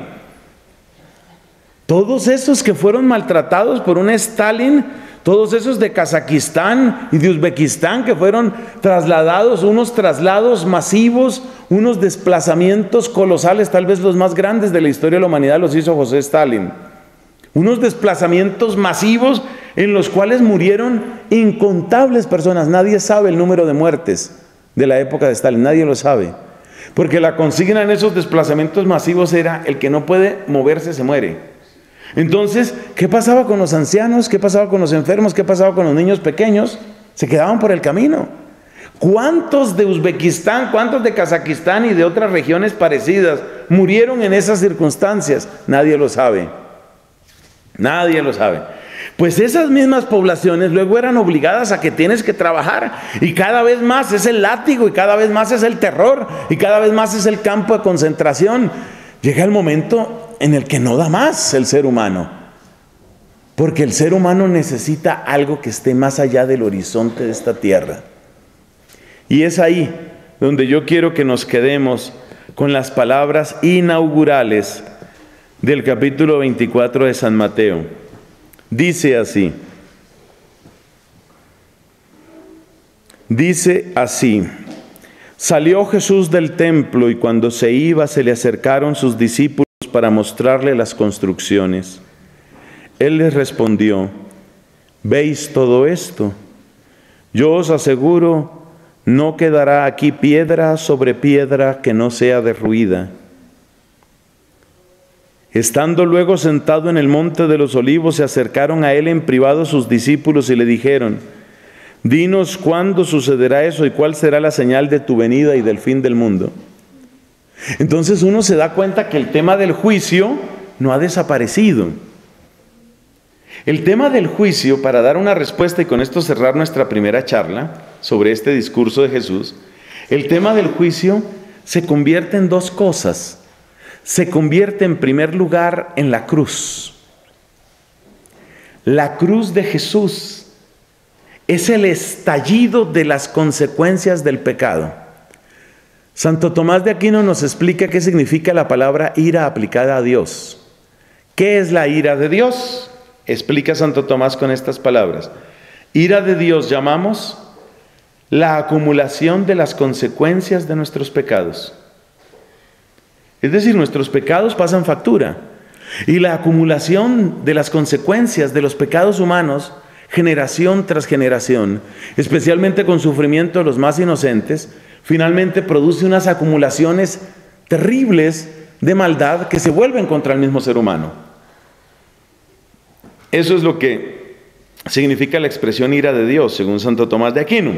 Todos esos que fueron maltratados por un Stalin, todos esos de Kazajistán y de Uzbekistán que fueron trasladados, unos traslados masivos, unos desplazamientos colosales, tal vez los más grandes de la historia de la humanidad los hizo José Stalin. Unos desplazamientos masivos en los cuales murieron incontables personas. Nadie sabe el número de muertes de la época de Stalin, nadie lo sabe. Porque la consigna en esos desplazamientos masivos era: el que no puede moverse se muere. Entonces, ¿qué pasaba con los ancianos? ¿Qué pasaba con los enfermos? ¿Qué pasaba con los niños pequeños? Se quedaban por el camino. ¿Cuántos de Uzbekistán, cuántos de Kazajistán y de otras regiones parecidas murieron en esas circunstancias? Nadie lo sabe. Nadie lo sabe. Pues esas mismas poblaciones luego eran obligadas a que tienes que trabajar, y cada vez más es el látigo, y cada vez más es el terror, y cada vez más es el campo de concentración. Llega el momento en el que no da más el ser humano, porque el ser humano necesita algo que esté más allá del horizonte de esta tierra. Y es ahí donde yo quiero que nos quedemos con las palabras inaugurales del capítulo veinticuatro de San Mateo. Dice así, dice así: salió Jesús del templo y cuando se iba se le acercaron sus discípulos para mostrarle las construcciones. Él les respondió: ¿veis todo esto? Yo os aseguro, no quedará aquí piedra sobre piedra que no sea derruida. Estando luego sentado en el monte de los olivos, se acercaron a él en privado sus discípulos y le dijeron: dinos cuándo sucederá eso y cuál será la señal de tu venida y del fin del mundo. Entonces uno se da cuenta que el tema del juicio no ha desaparecido. El tema del juicio, para dar una respuesta y con esto cerrar nuestra primera charla sobre este discurso de Jesús, el tema del juicio se convierte en dos cosas. Se convierte en primer lugar en la cruz. La cruz de Jesús es el estallido de las consecuencias del pecado. Santo Tomás de Aquino nos explica qué significa la palabra ira aplicada a Dios. ¿Qué es la ira de Dios? Explica Santo Tomás con estas palabras. Ira de Dios llamamos la acumulación de las consecuencias de nuestros pecados. Es decir, nuestros pecados pasan factura. Y la acumulación de las consecuencias de los pecados humanos, generación tras generación, especialmente con sufrimiento de los más inocentes, finalmente produce unas acumulaciones terribles de maldad que se vuelven contra el mismo ser humano. Eso es lo que significa la expresión ira de Dios, según Santo Tomás de Aquino.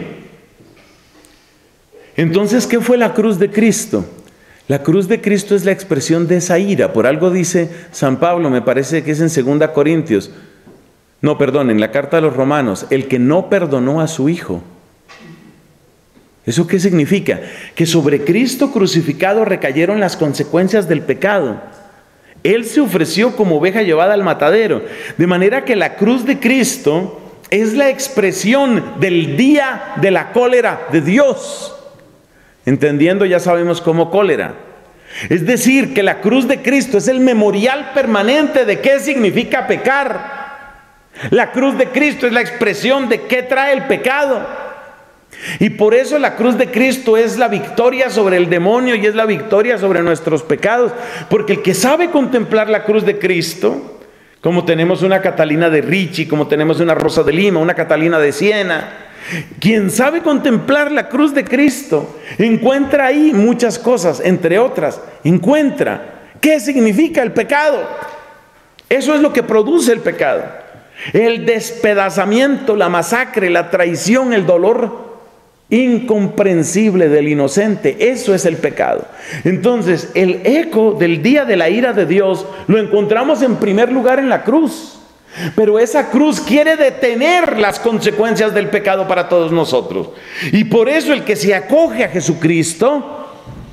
Entonces, ¿qué fue la cruz de Cristo? La cruz de Cristo es la expresión de esa ira. Por algo dice San Pablo, me parece que es en segunda Corintios, no, perdón, en la carta a los Romanos, el que no perdonó a su Hijo. ¿Eso qué significa? Que sobre Cristo crucificado recayeron las consecuencias del pecado. Él se ofreció como oveja llevada al matadero. De manera que la cruz de Cristo es la expresión del día de la cólera de Dios. Entendiendo, ya sabemos cómo cólera. Es decir, que la cruz de Cristo es el memorial permanente de qué significa pecar. La cruz de Cristo es la expresión de qué trae el pecado. Y por eso la cruz de Cristo es la victoria sobre el demonio y es la victoria sobre nuestros pecados. Porque el que sabe contemplar la cruz de Cristo, como tenemos una Catalina de Ricci, como tenemos una Rosa de Lima, una Catalina de Siena, quien sabe contemplar la cruz de Cristo, encuentra ahí muchas cosas, entre otras, encuentra qué significa el pecado. Eso es lo que produce el pecado. El despedazamiento, la masacre, la traición, el dolor incomprensible del inocente, eso es el pecado. Entonces, el eco del día de la ira de Dios lo encontramos en primer lugar en la cruz. Pero esa cruz quiere detener las consecuencias del pecado para todos nosotros. Y por eso el que se acoge a Jesucristo,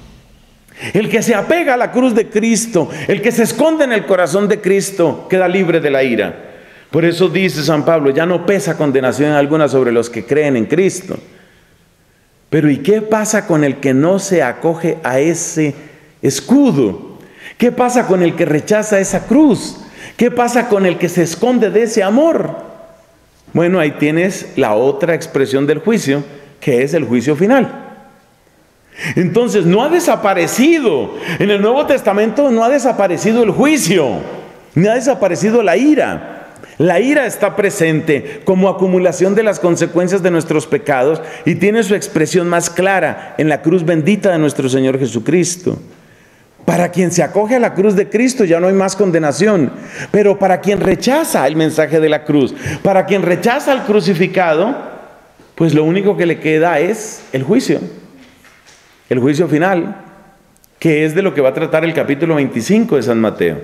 el que se apega a la cruz de Cristo, el que se esconde en el corazón de Cristo, queda libre de la ira. Por eso dice San Pablo, ya no pesa condenación alguna sobre los que creen en Cristo. Pero ¿y qué pasa con el que no se acoge a ese escudo? ¿Qué pasa con el que rechaza esa cruz? ¿Qué pasa con el que se esconde de ese amor? Bueno, ahí tienes la otra expresión del juicio, que es el juicio final. Entonces, no ha desaparecido. En el Nuevo Testamento no ha desaparecido el juicio, ni ha desaparecido la ira. La ira está presente como acumulación de las consecuencias de nuestros pecados y tiene su expresión más clara en la cruz bendita de nuestro Señor Jesucristo. Para quien se acoge a la cruz de Cristo ya no hay más condenación, pero para quien rechaza el mensaje de la cruz, para quien rechaza al crucificado, pues lo único que le queda es el juicio, el juicio final, que es de lo que va a tratar el capítulo veinticinco de San Mateo.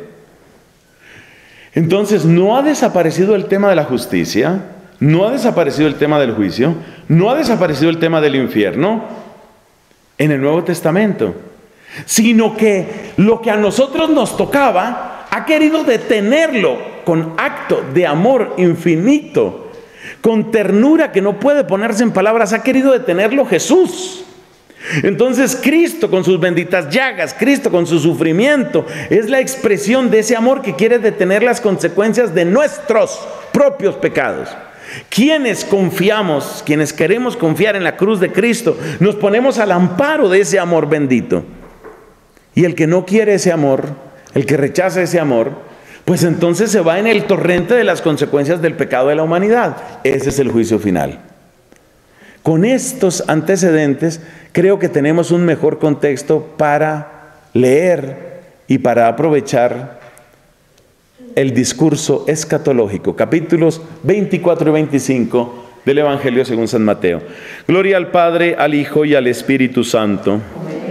Entonces, no ha desaparecido el tema de la justicia, no ha desaparecido el tema del juicio, no ha desaparecido el tema del infierno en el Nuevo Testamento, sino que lo que a nosotros nos tocaba ha querido detenerlo con acto de amor infinito, con ternura que no puede ponerse en palabras, ha querido detenerlo Jesús. Entonces Cristo con sus benditas llagas, Cristo con su sufrimiento, es la expresión de ese amor que quiere detener las consecuencias de nuestros propios pecados. Quienes confiamos, quienes queremos confiar en la cruz de Cristo, nos ponemos al amparo de ese amor bendito. Y el que no quiere ese amor, el que rechaza ese amor, pues entonces se va en el torrente de las consecuencias del pecado de la humanidad. Ese es el juicio final. Con estos antecedentes, creo que tenemos un mejor contexto para leer y para aprovechar el discurso escatológico, capítulos veinticuatro y veinticinco del Evangelio según San Mateo. Gloria al Padre, al Hijo y al Espíritu Santo.